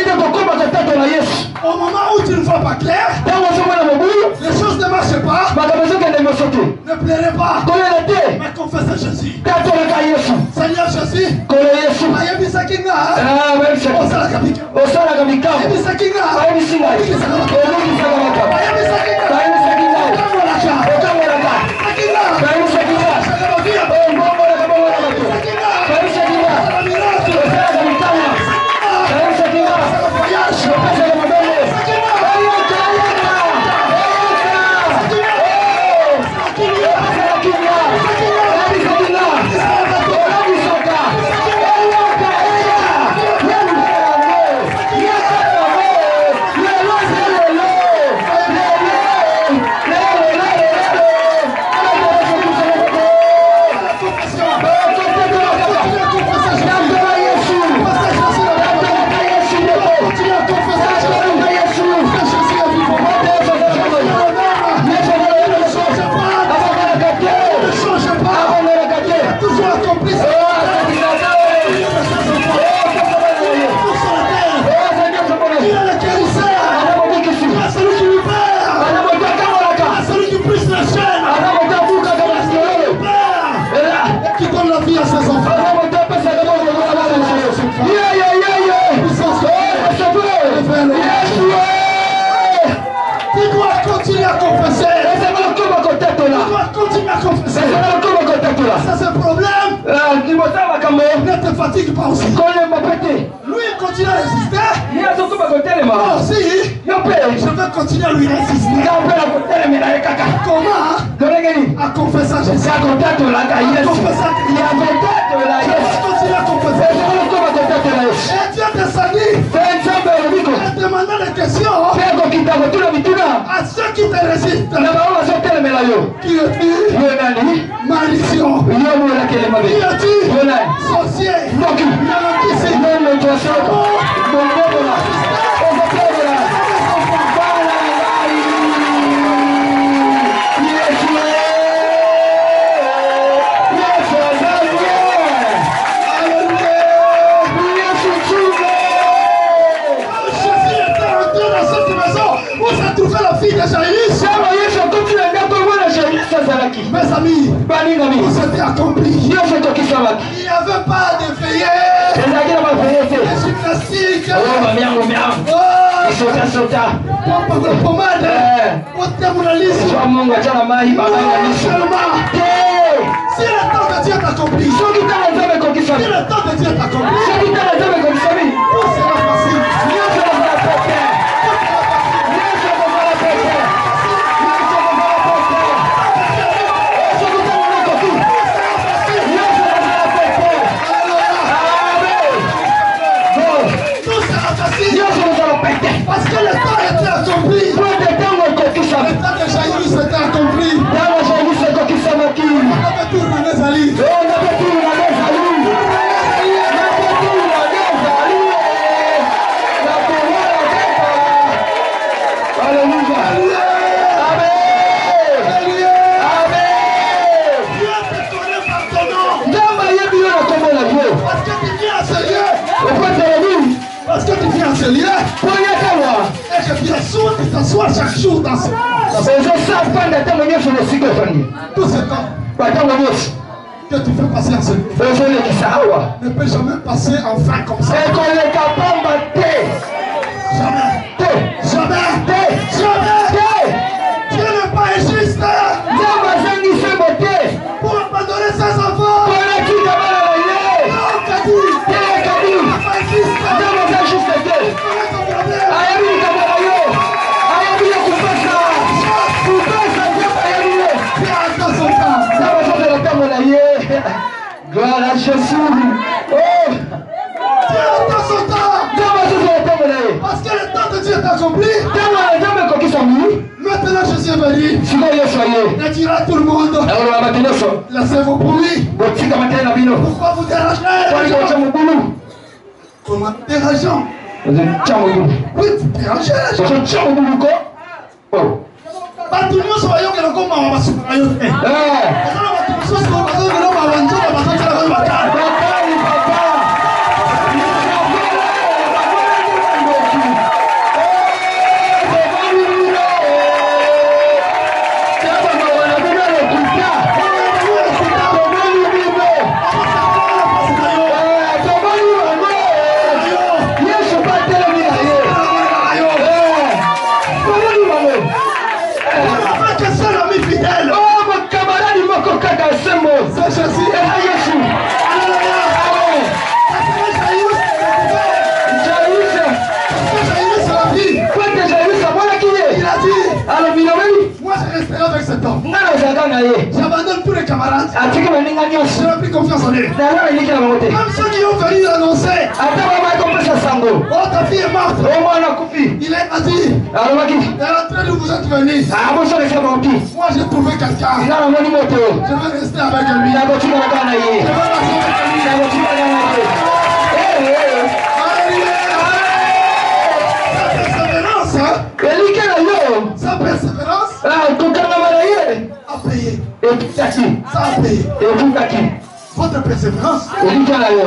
Au moment où tu ne vois pas clair, les choses ne marchent pas, ne pleurez pas, mais confessez Jésus. Seigneur Jésus, ça c'est le problème. Ne te fatigue pas aussi. Lui il continue à résister. Moi aussi, je vais continuer à lui résister. Comment? À confesser Jésus. À confesser Jésus. Continuer à confesser. Et Dieu descendit. Et demandant des questions à ceux qui te résistent. Qui es-tu? Malédiction. Qui es-tu? Sorcier. Mes amis, tout s'était accompli. Il n'y avait pas de veillée, de gymnastique, de pommade, au terme de la liste. Si le temps de Dieu t'accomplit, si le temps de Dieu t'accomplit, tout sera facile. Parce que le temps était accompli. Le temps de Jairus était accompli. On avait tout René Zali. On avait tout René Zali. Alléluia. Amen. Amen. Dieu te connaît par ton nom. Parce que tu viens à ce lieu. Parce que tu viens à ce lieu. Et que bien sûr tu t'assois chaque jour dans ce tout ce temps que tu fais passer à ce lieu ne peut jamais passer enfin comme ça. Jamais. Jamais. Jamais. Dieu n'est pas injuste pour abandonner ses enfants. Non, Kadi. Dieu n'est pas injuste. Gloire à Jésus. Oh. Dieu attend son temps. Parce que le temps de Dieu est accompli. Maintenant Jésus est venu. Il dira à tout le monde. Laissez-vous pour lui. Pourquoi vous dérangez? Comment dérangeant? Oui, vous dérangez. Pas tout le monde soit yo que le combat va se faire. Eh. J'abandonne tous les camarades. Je n'ai plus confiance en eux. Même ceux qui ont venu l'annoncer. Oh, ta fille est morte. Il est assis. Elle est en train de vous être venus. Moi j'ai trouvé quelqu'un. Je vais rester avec lui. Je vais rester avec lui. Sa persévérance a payé. Ça a payé. Votre persévérance va payer.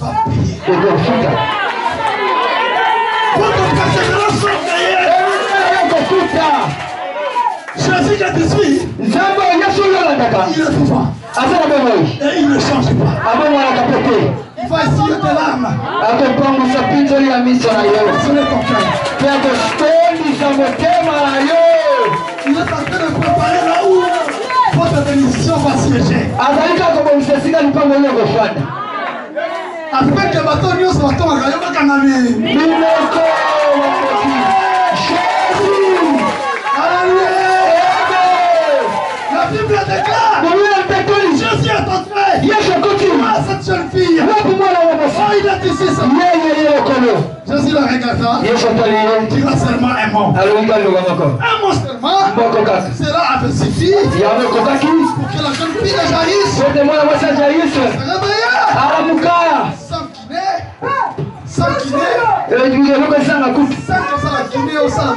Votre persévérance va payer. Jésus qui te suit, il est vivant. Et il ne change pas. Il va essuyer tes larmes. Ce n'est ton cœur. Il est en train de préparer là où votre bénédiction va siéger. Après que le bateau nous soit tombé, il va canaliser. La Bible déclare. Jésus est entré. Ah, cette jeune fille. Oh, il est ici. Jésus le regarda. Il dira seulement un mot. Un mot seulement. Cela avec ses filles. Pour que la jeune fille de Jaïs se réveille. Sans kiné. Sans kiné. Sans kiné au sein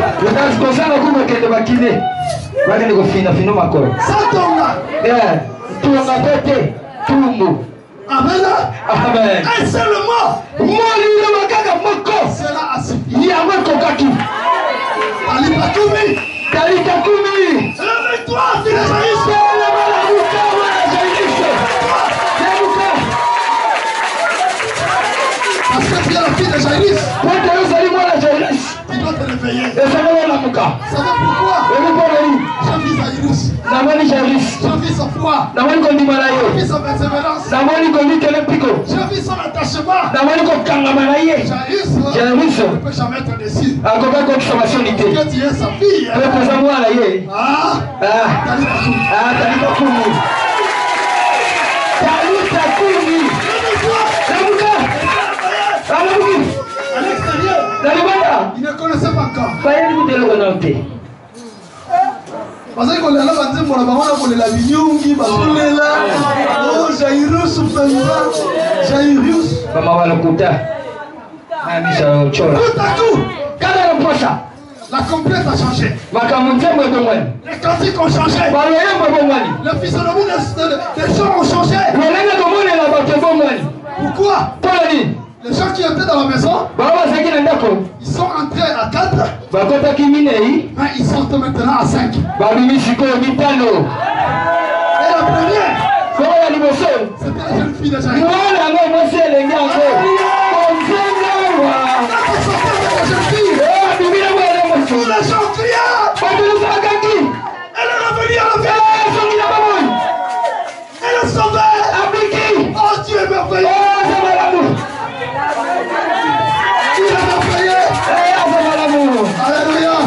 Amen. Amen. Un seul mot. Cela a suffi. Réveille-toi, fille de Jaïs. Parce que tu es la fille de Jaïs. Tu dois te réveiller. Savez pourquoi? J'ai vu Jaïs. J'ai vu sa foi. J'ai vu sa persévérance. J'ai vu son attachement. Jaïs ne peut jamais être déçu. Parce que tu es sa fille. Ah, à l'extérieur, il ne connaissait pas encore. Parce que les gens disent que les Lavignongi, oh Jairus, Jairus. Tout à coup, la complète a changé. Les cantiques ont changé. La physionomie des gens ont changé. Pourquoi? Les gens qui étaient dans la maison, ils sont entrés à quatre, mais ils sortent maintenant à cinq. Et la première, c'était la jeune fille de Jaïs. Tous les gens criaient. Elle est revenue à la vie. Elle est sauvée. Oh Dieu est merveilleux. Il est merveilleux. Alléluia.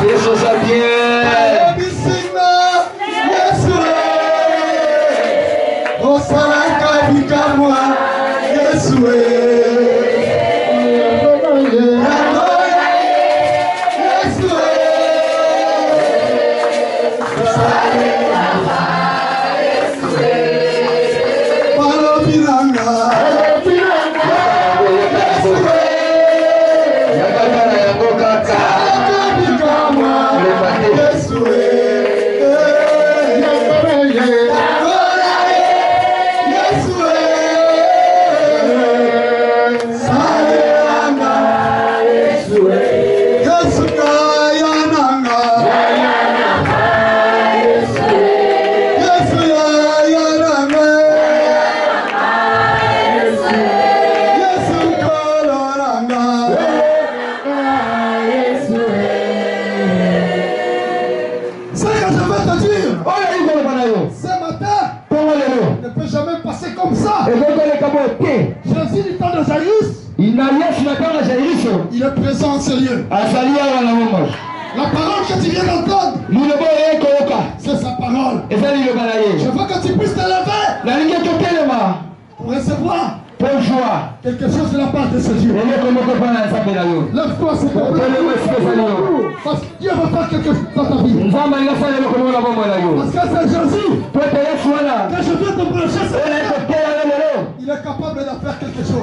Jésus du temps de Jairus, il est présent en ce lieu. La parole que tu viens d'entendre, c'est sa parole. Je veux que tu puisses te lever pour recevoir quelque chose de la part de ce Dieu. Lève-toi, c'est pour parce que Dieu veut faire quelque chose dans ta vie. Parce que c'est Jésus. Quand je viens te prêcher, il est capable de faire quelque chose.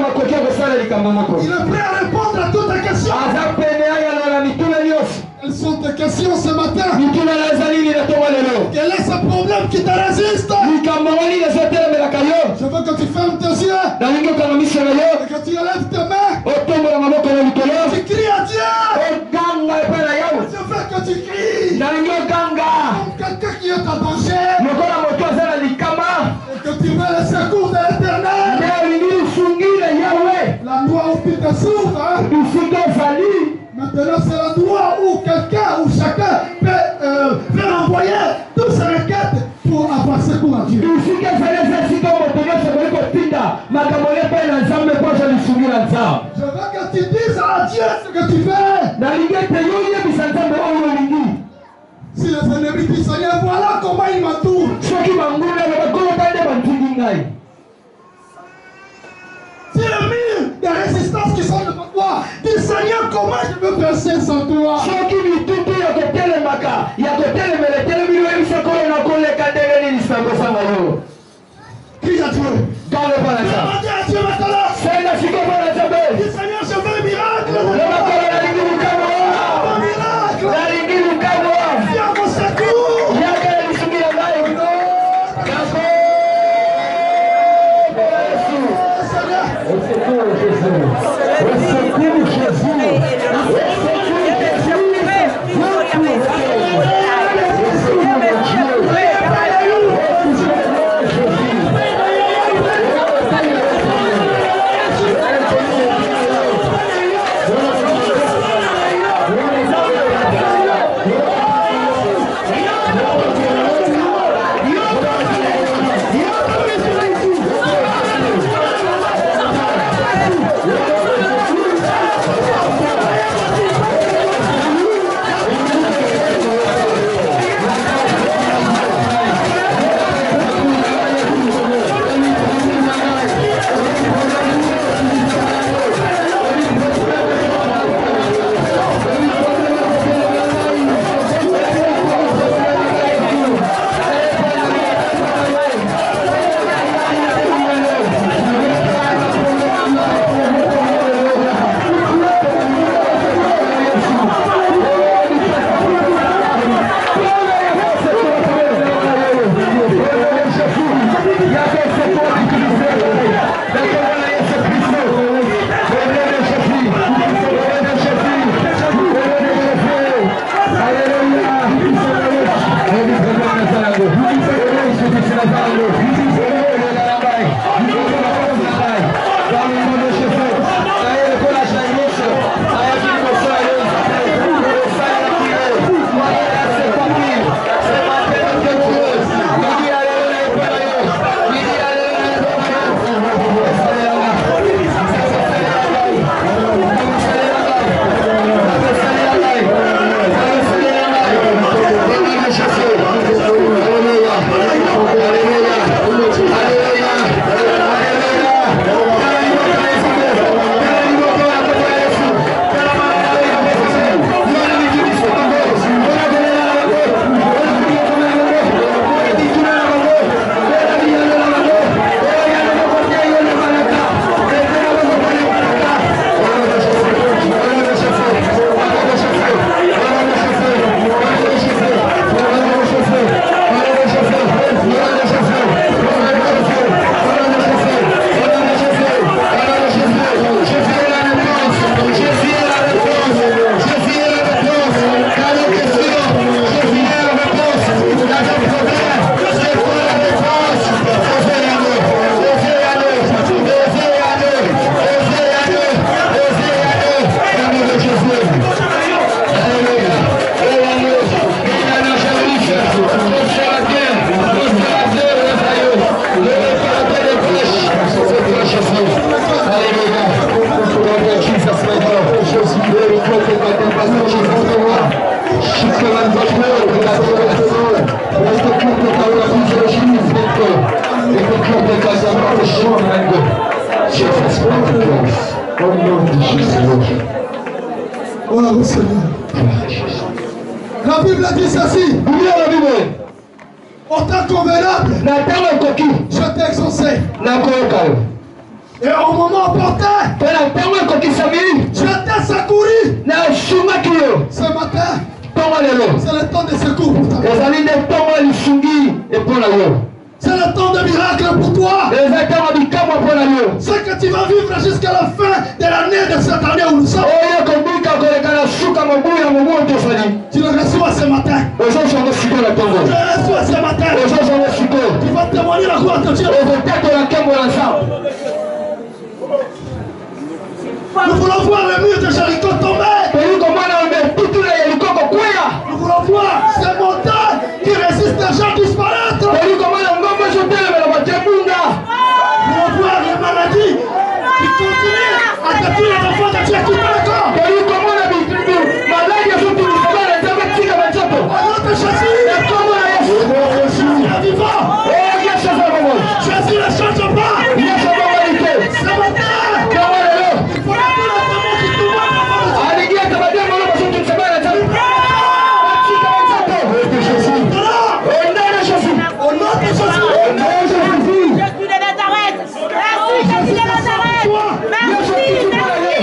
Il est prêt à répondre à toutes tes questions. Quelles sont tes questions ce matin? Quel est ce problème qui te résiste? Je veux que tu fermes tes yeux et que tu élèves tes mains. Tu cries à Dieu. Je veux que tu cries comme quelqu'un qui est en danger et que tu veux le secours de l'Éternel. La loi au pire te s'ouvre. Maintenant, c'est l'endroit où quelqu'un ou chacun peut, euh, peut envoyer toutes ses requêtes pour avoir secours à Dieu. Je veux que tu dises à Dieu ce que tu fais. Si les ennemis du Seigneur, voilà comment ils m'entourent. Si les murs de résistance qui sont devant toi, dis Seigneur, comment je peux percer sans toi? Crie à Dieu. Demandez à Dieu maintenant. Dis Seigneur, je veux un miracle. Un miracle. Viens mon secours. Alléluia. dit ceci. Au temps convenable, je t'ai exaucé. Et au moment opportun, je t'ai secouru. Ce matin, c'est le temps de secours pour ta vie. C'est le temps de miracle pour toi. Ce que tu vas vivre jusqu'à la fin de l'année de cette année où nous sommes. Tu le reçois ce matin. Tu le reçois ce matin. Tu vas témoigner la gloire de Dieu. Nous voulons voir le mur de Jéricho tomber. Nous voulons voir ces montagnes qui résistent les gens disparaître. Nous voulons voir les maladies qui continuent à détruire les enfants de Dieu tout le temps. Jésus est vivant. Jésus ne change pas. Ce matin, il faut que tous les démons qui te voient au nom de Jésus. Jésus de Nazareth. Merci Jésus de Nazareth. Merci, merci.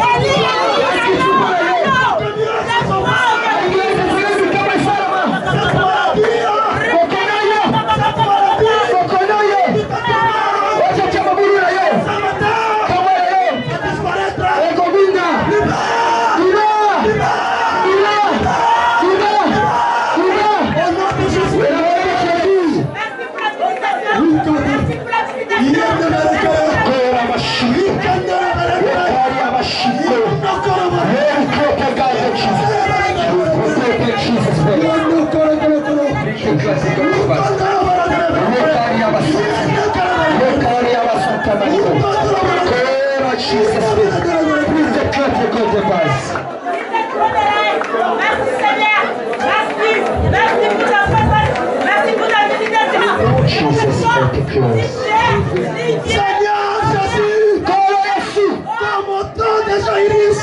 Seigneur Jésus, comme au temps de Jairus,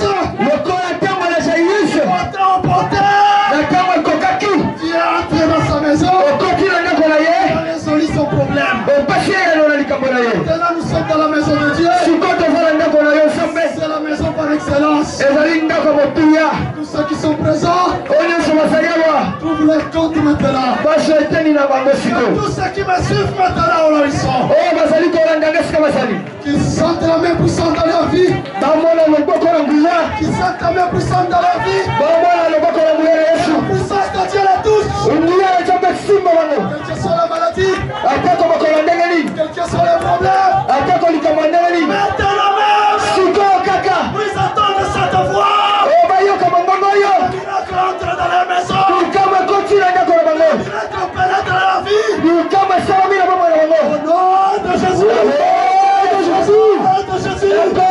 au temps opportun, tu es entré dans sa maison, tu as résolu son problème. Maintenant nous sommes dans la maison de Dieu. C'est la maison par excellence. Tous ceux qui sont présents trouvent leur compte maintenant. Tous ceux qui me suivent maintenant où ils sont, qui sentent la main puissante dans leur vie, qui sentent la main puissante dans leur vie, la puissance de Dieu la touche. Quelle que soit la maladie, quel que soit le problème, maintenant même, ils entendent cette voix. Le miracle entre dans la maison. Le miracle pénètre dans la vie. Au nom de Jésus. Au nom de Jésus. Au nom de Jésus.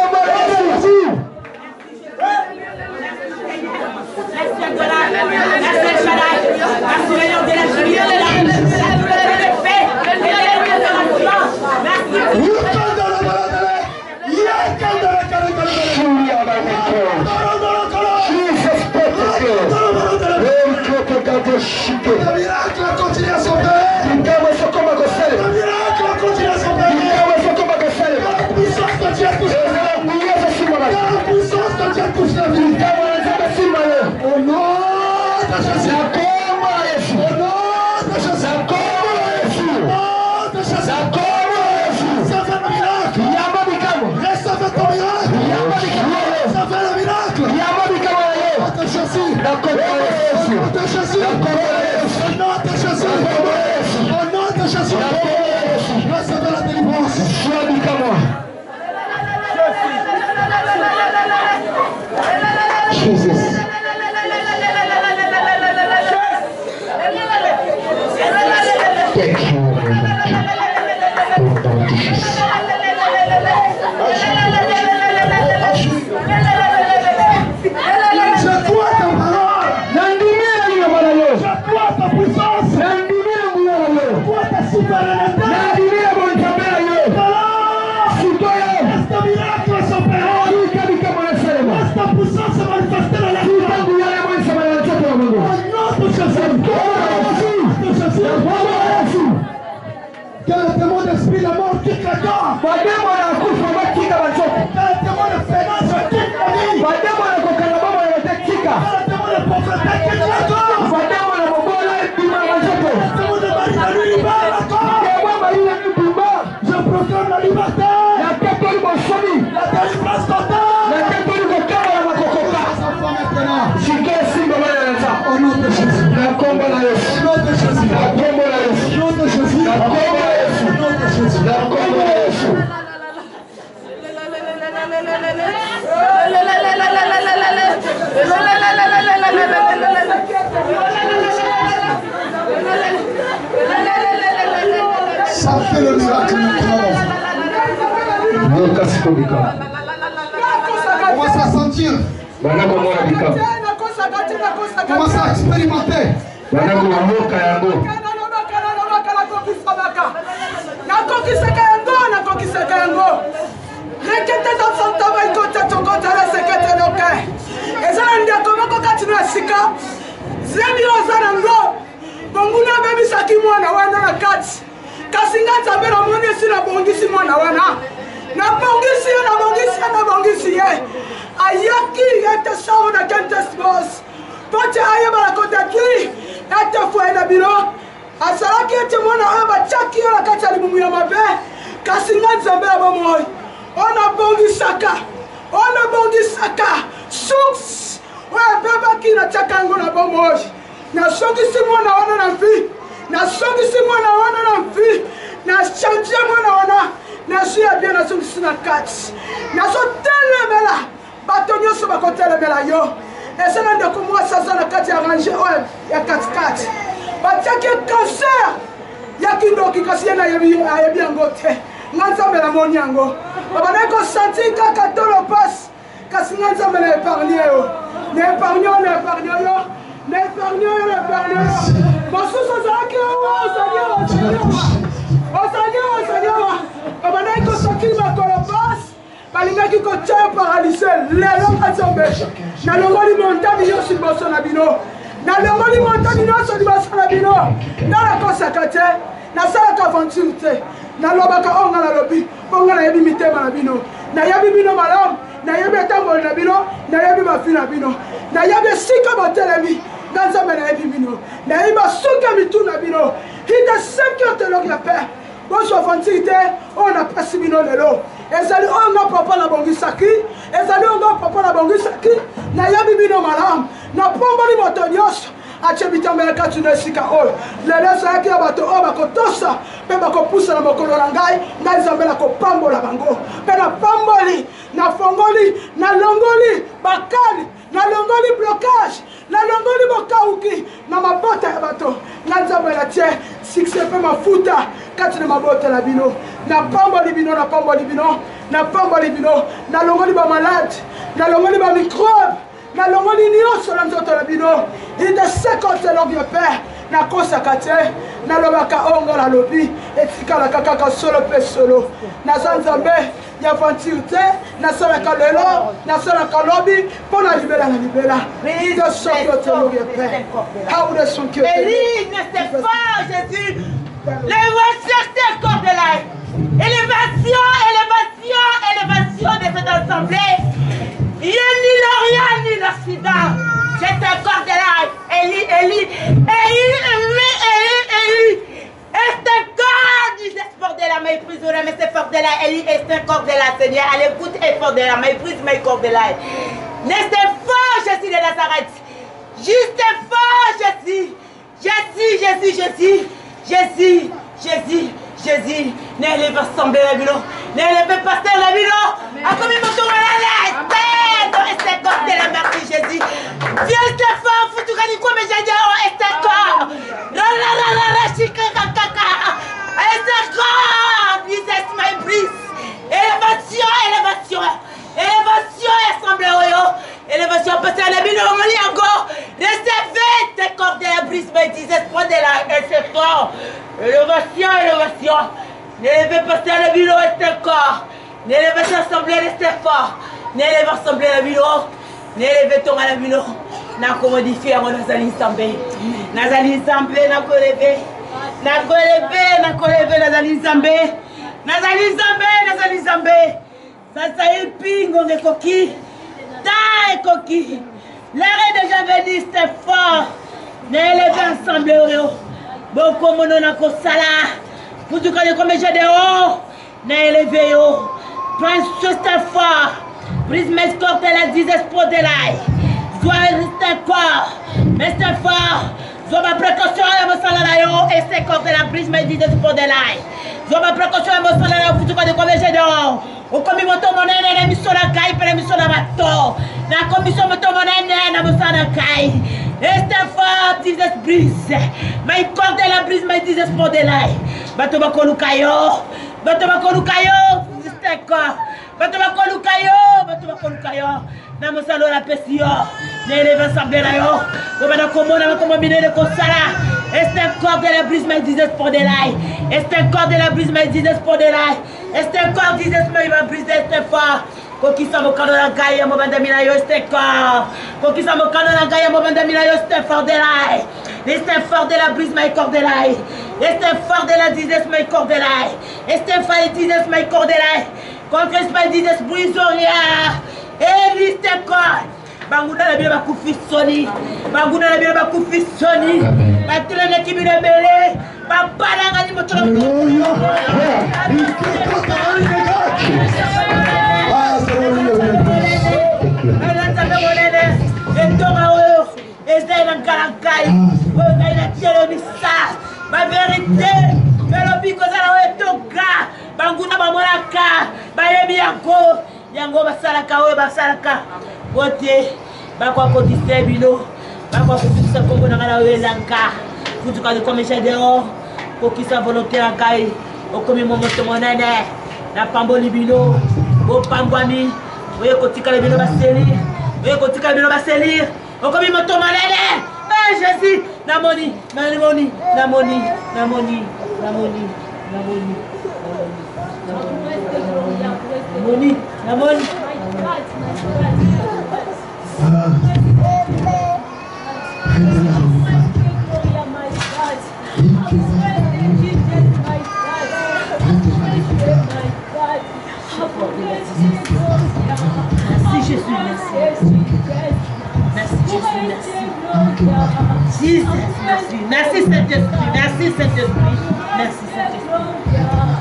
Le miracle continue à s'opérer. Le miracle continue à s'opérer. La puissance de Dieu touche la vie. La puissance de Dieu touche la vie. Au nom de Jésus. Au nom de Jésus. Au nom de Jésus. Recevez le miracle. Recevez ton miracle. Recevez le miracle. Au nom de Jésus. Au nom de Jésus. Au nom de Jésus. Au nom de Jésus. Recevez la délivrance. Jesus. Thank you. Je crois ta parole. Je crois ta puissance. Je crois ta souveraineté. Laisse ta miracle s'opérer. Laisse ta puissance se manifester dans la vie. Au nom de Jésus. Que le démon d'esprit de mort quitte le corps. Que le démon de fainéance quitte la vie. Que le démon de pauvreté quitte le corps. Que le démon de mari de lui libère le corps. Je proclame la liberté. La délivrance totale. Au nom de Jésus. Au nom de Jésus. Au nom de Jésus. Au nom de Jésus. Au nom de Jésus. Au nom de Jésus. Ça fait le miracle maintenant. Commence à sentir. Commence à expérimenter. Kasinga tabela moni sina bongisi mwana wana na bongisi na bongisi na bongisi ye ayaki ete sawo na kentes boss pote aye bala kontatri ete fo na biro asalaki ete mwana oyo bachaki yo na kati ya libumu ya mabe kasinga nzambe ya bomoi ona bongisaka ona bongisaka suks oyo bebaki na chakango na bomoi na sokisi mwana wana na vi na songisi mwana wana na vie na change mwana wana na suya bien na songisi na kati na so telemela bato nyonso bakotelemela yo ese na ndeko mwasi aza na kati ya range oyo ya katikati batiaki cancer ya kindoki kasi ye nayebi yango te nga nzambe namoni yango babandaki kosanti kaka tolo pasi kasi nga nzambe na épargne yo na épargne yo na épargne yo na épargne yo na épargne yo mosusu ozalaki owa ozali owa ozali owa ozali owa babandaki kosakili makolo pasi balingaki kotia paralise lelo nzambe nalongoli montani nyonso liboso na bino nalongoli montani nyonso liboso na bino nalakosaka te nasalaka aventure te nalobaka oyo nga nalobi mpo nga nayebi mitema na bino nayebi bino malamu nayebi etamboli na bino nayebi mafi na bino nayebi esika botelemi nga nzambe nayebi bino nayebi basuki ya mitu na bino ite seki oteloki ya pe bozwa aventure te oyo napesi bino lelo ezali oyo nga papa nabongisaki ezali oyo nga papa nabongisaki nayebi bino malamu napomboli moto nyonso atie bitambela kati na esika oyo lelo ezalaki ya bato oyo bakotosa mpe bakopusa na mokolo na ngai ngai nzambe nakopambola bango mpe napamboli nafongoli nalongoli bakali nalongoli blocage nalongoli bokauki na mabota ya bato ngai nzambe natie succès mpe mafuta kati na mabota na bino napamboli bino napamboli bino napamboli bino nalongoli bamalade nalongoli bamicrobe nalongoli nyonso na nzoto na bino ite sekoteloki ya pere nakosaka te nalobaka oyo nga nalobi etikalaka kaka solo mpe solo naza nzambe ya aventure te nasalaka lelo nasalaka lobi mpo na libela na libela ite soki oteloki ya pere haude sonki Élie ne sait pas, Jésus. L'élévation, c'est le corps de l'air. Élévation, élévation, élévation de cette assemblée. Il n'y a ni l'Orient ni l'Occident. C'est un corps de l'air. Élie, Élie, Élie, Élie, Élie, Élie. Est un corps du espoir de la méprise, mais c'est fort de l'air. Élie est un corps de l'air, Seigneur. À l'écoute est fort de la méprise, mais corps de l'air. N'est-ce fort, Jésus de Nazareth? Juste fort, Jésus. Jésus, Jésus, Jésus. Jésus, Jésus, Jésus. N'élève pas semblé la bilo. N'élève pas semblé la bilo. A comme il m'entend à la tête. Est-ce un corps de la merci, Jésus. Viens, Stéphane, faut tout gagner quoi, mais j'ai dit, oh, est un corps. La la la la la, chica, caca. Est un corps. Jesus, my priest. Élévation, élévation. Élévation, assemblée, oh. Élévation, parce que la bilo, on lit encore. Recevez tes corps de la brise, mais Jesus, point de la, et c'est fort. Élévation, élévation. N'élevez pas ça le bureau, c'est un corps. N'élevez pas l'assemblée, c'est fort. N'élevez pas l'assemblée, le bureau. N'élevez ton à la bureau. N'a qu'on modifie, on a zali sambe. N'a zali sambe, n'a qu'on levé. N'a qu'on levé, n'a qu'on levé, n'a nazali nzambe nazali nzambe nazali nzambe sasa ipingo ngekoki ta ekoki l'heure est déjà venue c'était fort n'élève ensemble oyo boko mono na kosala kutuka de comme j'ai de haut n'élève yo prince c'était fort brise mes corps de la désespoir de l'ail soit rester corps mais c'est fort soit ma précaution à mon salaire yo et c'est corps de la brise mes désespoir de l'ail soit ma précaution à mon salaire kutuka de comme j'ai de haut okomi moto monene na miso na kai pe na miso na bato na commission moto monene na miso na kai este fort Jesus brise my corps de la brise my désespoir de l'ail bato bakoluka yo bato bakoluka yo este corps bato bakoluka yo bato bakoluka yo na mosalo la pesi yo na élève ensemble na yo obana komona makomo minene kosala este corps de la brise my désespoir de l'ail este corps de la brise my désespoir de l'ail este corps désespoir il va briser este fort kokisa mokano na ngai ya mobanda mina yo este corps kokisa mokano na ngai ya mobanda mina yo este fort de l'ail este fort de la brise my corps de l'ail este fort de la désespoir my corps de l'ail este fort désespoir my corps de l'ail contre esprit désespoir brisonnière et este corps banguna na bino bakufi soni banguna na bino bakufi soni batelele kibile bele babalanga ni moto entonga oyo ezali na nkalakai oyo ngai na tielo misa baverité elobi kozala oyo etonga banguna bamonaka bayebi yango yango basalaka oyo basalaka bote bakwa kodise bino bakwa kokisa kongo na ngala oyo elanga kutuka likomesha deo kokisa volonté ya ngai okomi momoto monene na pamboli bino bopambwami oye kotikala bino baseli oye kotikala bino baseli okomi moto monene eh Jésus namoni namoni namoni namoni namoni namoni namoni namoni Merci Jésus, merci. Merci Jésus, merci. Merci, merci Saint-Esprit, merci Saint-Esprit, merci Saint-Esprit.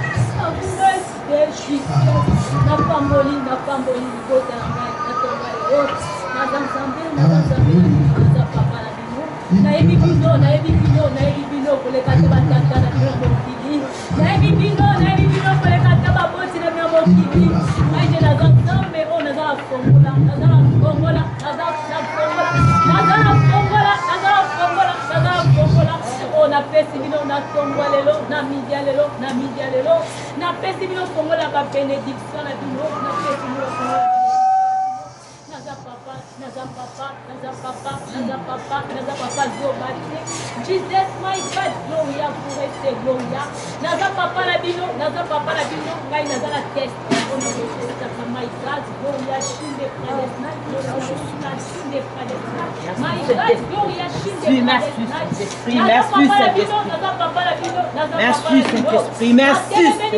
Na pamboli, na pamboli, kota ngai, na tombali, na zanzambe, na zanzambe, na papa la bino, na ebi bino, na ebi bino, na ebi bino, pour les quatre batata na bino mokili, na ebi bino, na ebi bino, pour les quatre baboti na bino mokili, na ide na zanzambe, oh na za fongola, na za fongola, na za fongola, na za fongola, na za fongola, na za fongola, oh na pesi bino, na tombola lelo, na media lelo, na media lelo, na pesi bino fongola ba bénédiction na bino, na pesi bino fongola. Naza papa, naza papa, naza papa, naza papa, naza papa zobate. Jesus my God, gloria pour rester gloria. Naza papa la bino, naza papa la bino, ngai naza la test. On a reçu ça my God, gloria shinde predesna, gloria shinde predesna. My God, gloria shinde predesna. Merci, merci Saint-Esprit. Naza papa la bino, naza papa la bino. Merci Saint-Esprit, merci.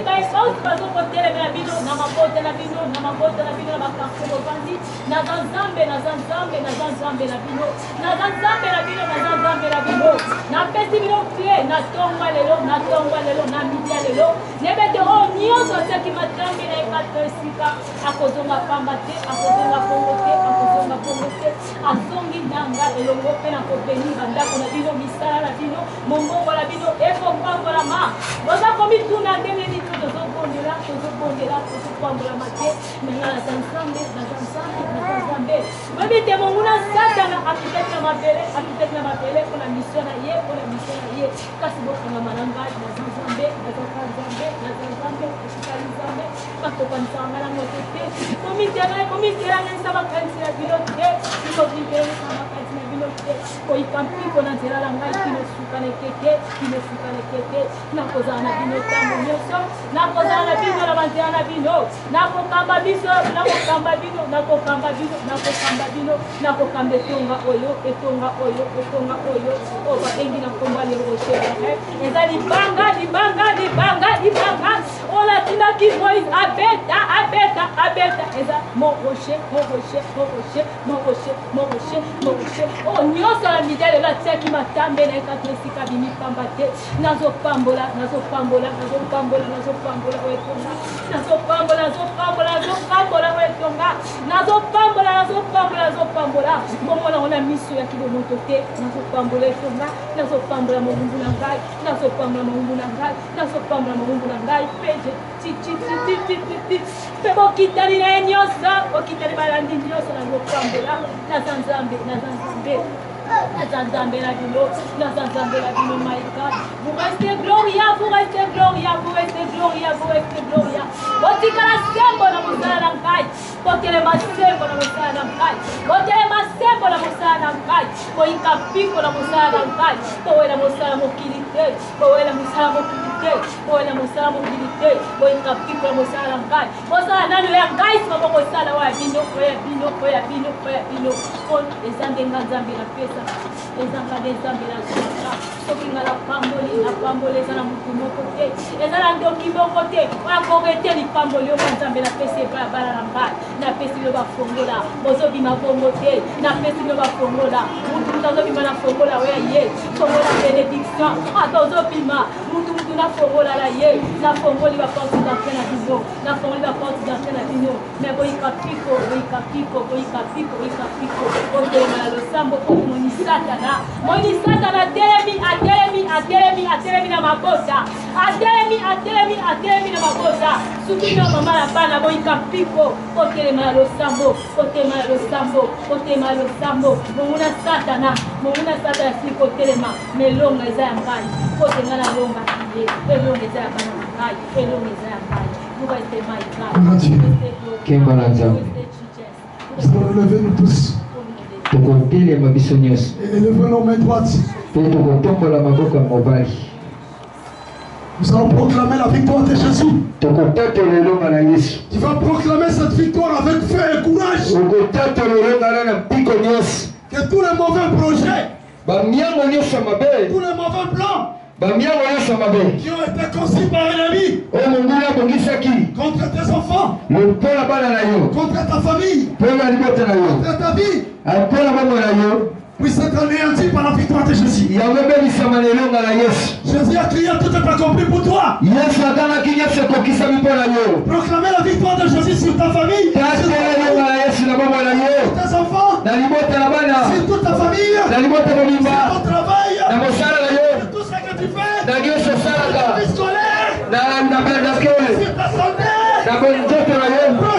Naza nzambe, naza nzambe, naza nzambe la bino, naza nzambe la bino, naza nzambe la bino. Na pesi bino pie, na tongwa lelo, na tongwa lelo, na midia lelo. Nebete o nyonso seki matambi na ekato esika, akozonga pamba te, akozonga pongo te, akozonga pongo te, azongi nanga elongo pe na kopeni bandako na bino, misala na bino, mongongo la bino, eko pambola ma. Boza komi tuna ndenge ni tu tozo bondela, tozo bondela, tozo pambola mate, menga na zanzambe, na zanzambe, na zanzambe. Webi te monguna satana akiteki na mabele, akiteki na mabele, kuna mission na ye, kuna mission na ye. Kasi boka na mananga, na zanzambe, na zanzambe, na zanzambe, kushikali zambe, kakoka nsanga na motete. Komi tena, komi tena nyansa bakansi na bilote, komi tena nyansa bakansi na bilote. Koi kampi kona tera langa, kino suka ne keke, kino suka ne keke. Nakoza na bino tango nyoso, nakoza na bino la mantea na bino, nakokamba biso, nakokamba bino, nakokamba bino, nakokamba bino, nakokamba etonga oyo, etonga oyo, etonga oyo. Oba engi na komba le roche, eza libanga, libanga, libanga, libanga. mon rocher, mon rocher, mon rocher, mon rocher, mon rocher, mon rocher. Oh, nyonso la midele la tiaki matambe na ekatlesi kabimi pambate. Nazo pambola, nazo pambola, nazo pambola, nazo pambola wetonga. Nazo pambola, nazo pambola, nazo pambola wetonga. Nazo pambola, nazo pambola, nazo pambola. Momo na ona miso ya kilomoto te. Nazo pambola wetonga. Nazo pambola mumbu na ngai. Nazo pambola mumbu na ngai. Nazo pambola mumbu na ngai. Peje ti ti ti ti ti ti ti. Pebo kitani na nyonso, okitani balandi nyonso nazo pambola. Nazo nzambe, nazo nzambe. Nazanzambe la bino, Nazanzambe la bino, my God. Vous restez Gloria, vous restez Gloria, vous restez Gloria, vous restez Gloria. Botika la sembo na musala na ngai. Botele masembo na musala na ngai. Botele masembo na musala na ngai. Boika piko na musala na ngai. Boela musala mokilite, boela musala mokilite, boela musala mokilite, boika piko na musala na ngai. Musala nanu ya ngai sima musala wa bino, ya bino, ya bino, ya bino. On ezande nganzambe na pesa. Ezanga dezambe la zaka. Soki nga la pamboli, la pamboli ezala mutu moko te. Ezala ndoki moko te. Oya kongete li pamboli yo nzambe na pesa eba bala na ngai. Na pesa yo ba fongola. Bozo bima bongo te. Na pesa yo ba fongola. Mutu mutu bima na fongola oya ye. Fongola bénédiction. Atozo bima. Mutu mutu na fongola la ye. Na fongoli ba porte d'entrée na bino. Na fongoli ba porte d'entrée na bino. Mais boyika piko, boyika piko, boyika piko, boyika piko. Oto na lo sambo ko moni satana. Moni satana telemi, atelemi, atelemi, atelemi na mabota. Atelemi, atelemi, atelemi na mabota. Sukino mama la bana boyika piko. Ote na lo sambo, ote na lo sambo, ote na lo sambo. Mona satana, mona satana siko telema. Melonga za ngai. Ote ngana longa kiye. Elonga za bana ngai. Elonga za ngai. Vous restez my God. Nous allons lever nous tous. Et élevons nos mains droites. Nous allons proclamer la victoire de Jésus. Tu vas proclamer cette victoire avec feu et courage. Que tous les mauvais projets, tous les mauvais plans qui ont été conçus par l'ennemi contre tes enfants, contre ta famille, contre ta vie, puisse être anéanti par la victoire de Jésus. Jésus a crié, tout est accompli pour toi. Proclamez la victoire de Jésus sur ta famille, sur tes enfants, sur toute ta famille, sur ton travail, sur tout ce que tu fais, sur ta vie scolaire, sur ta santé.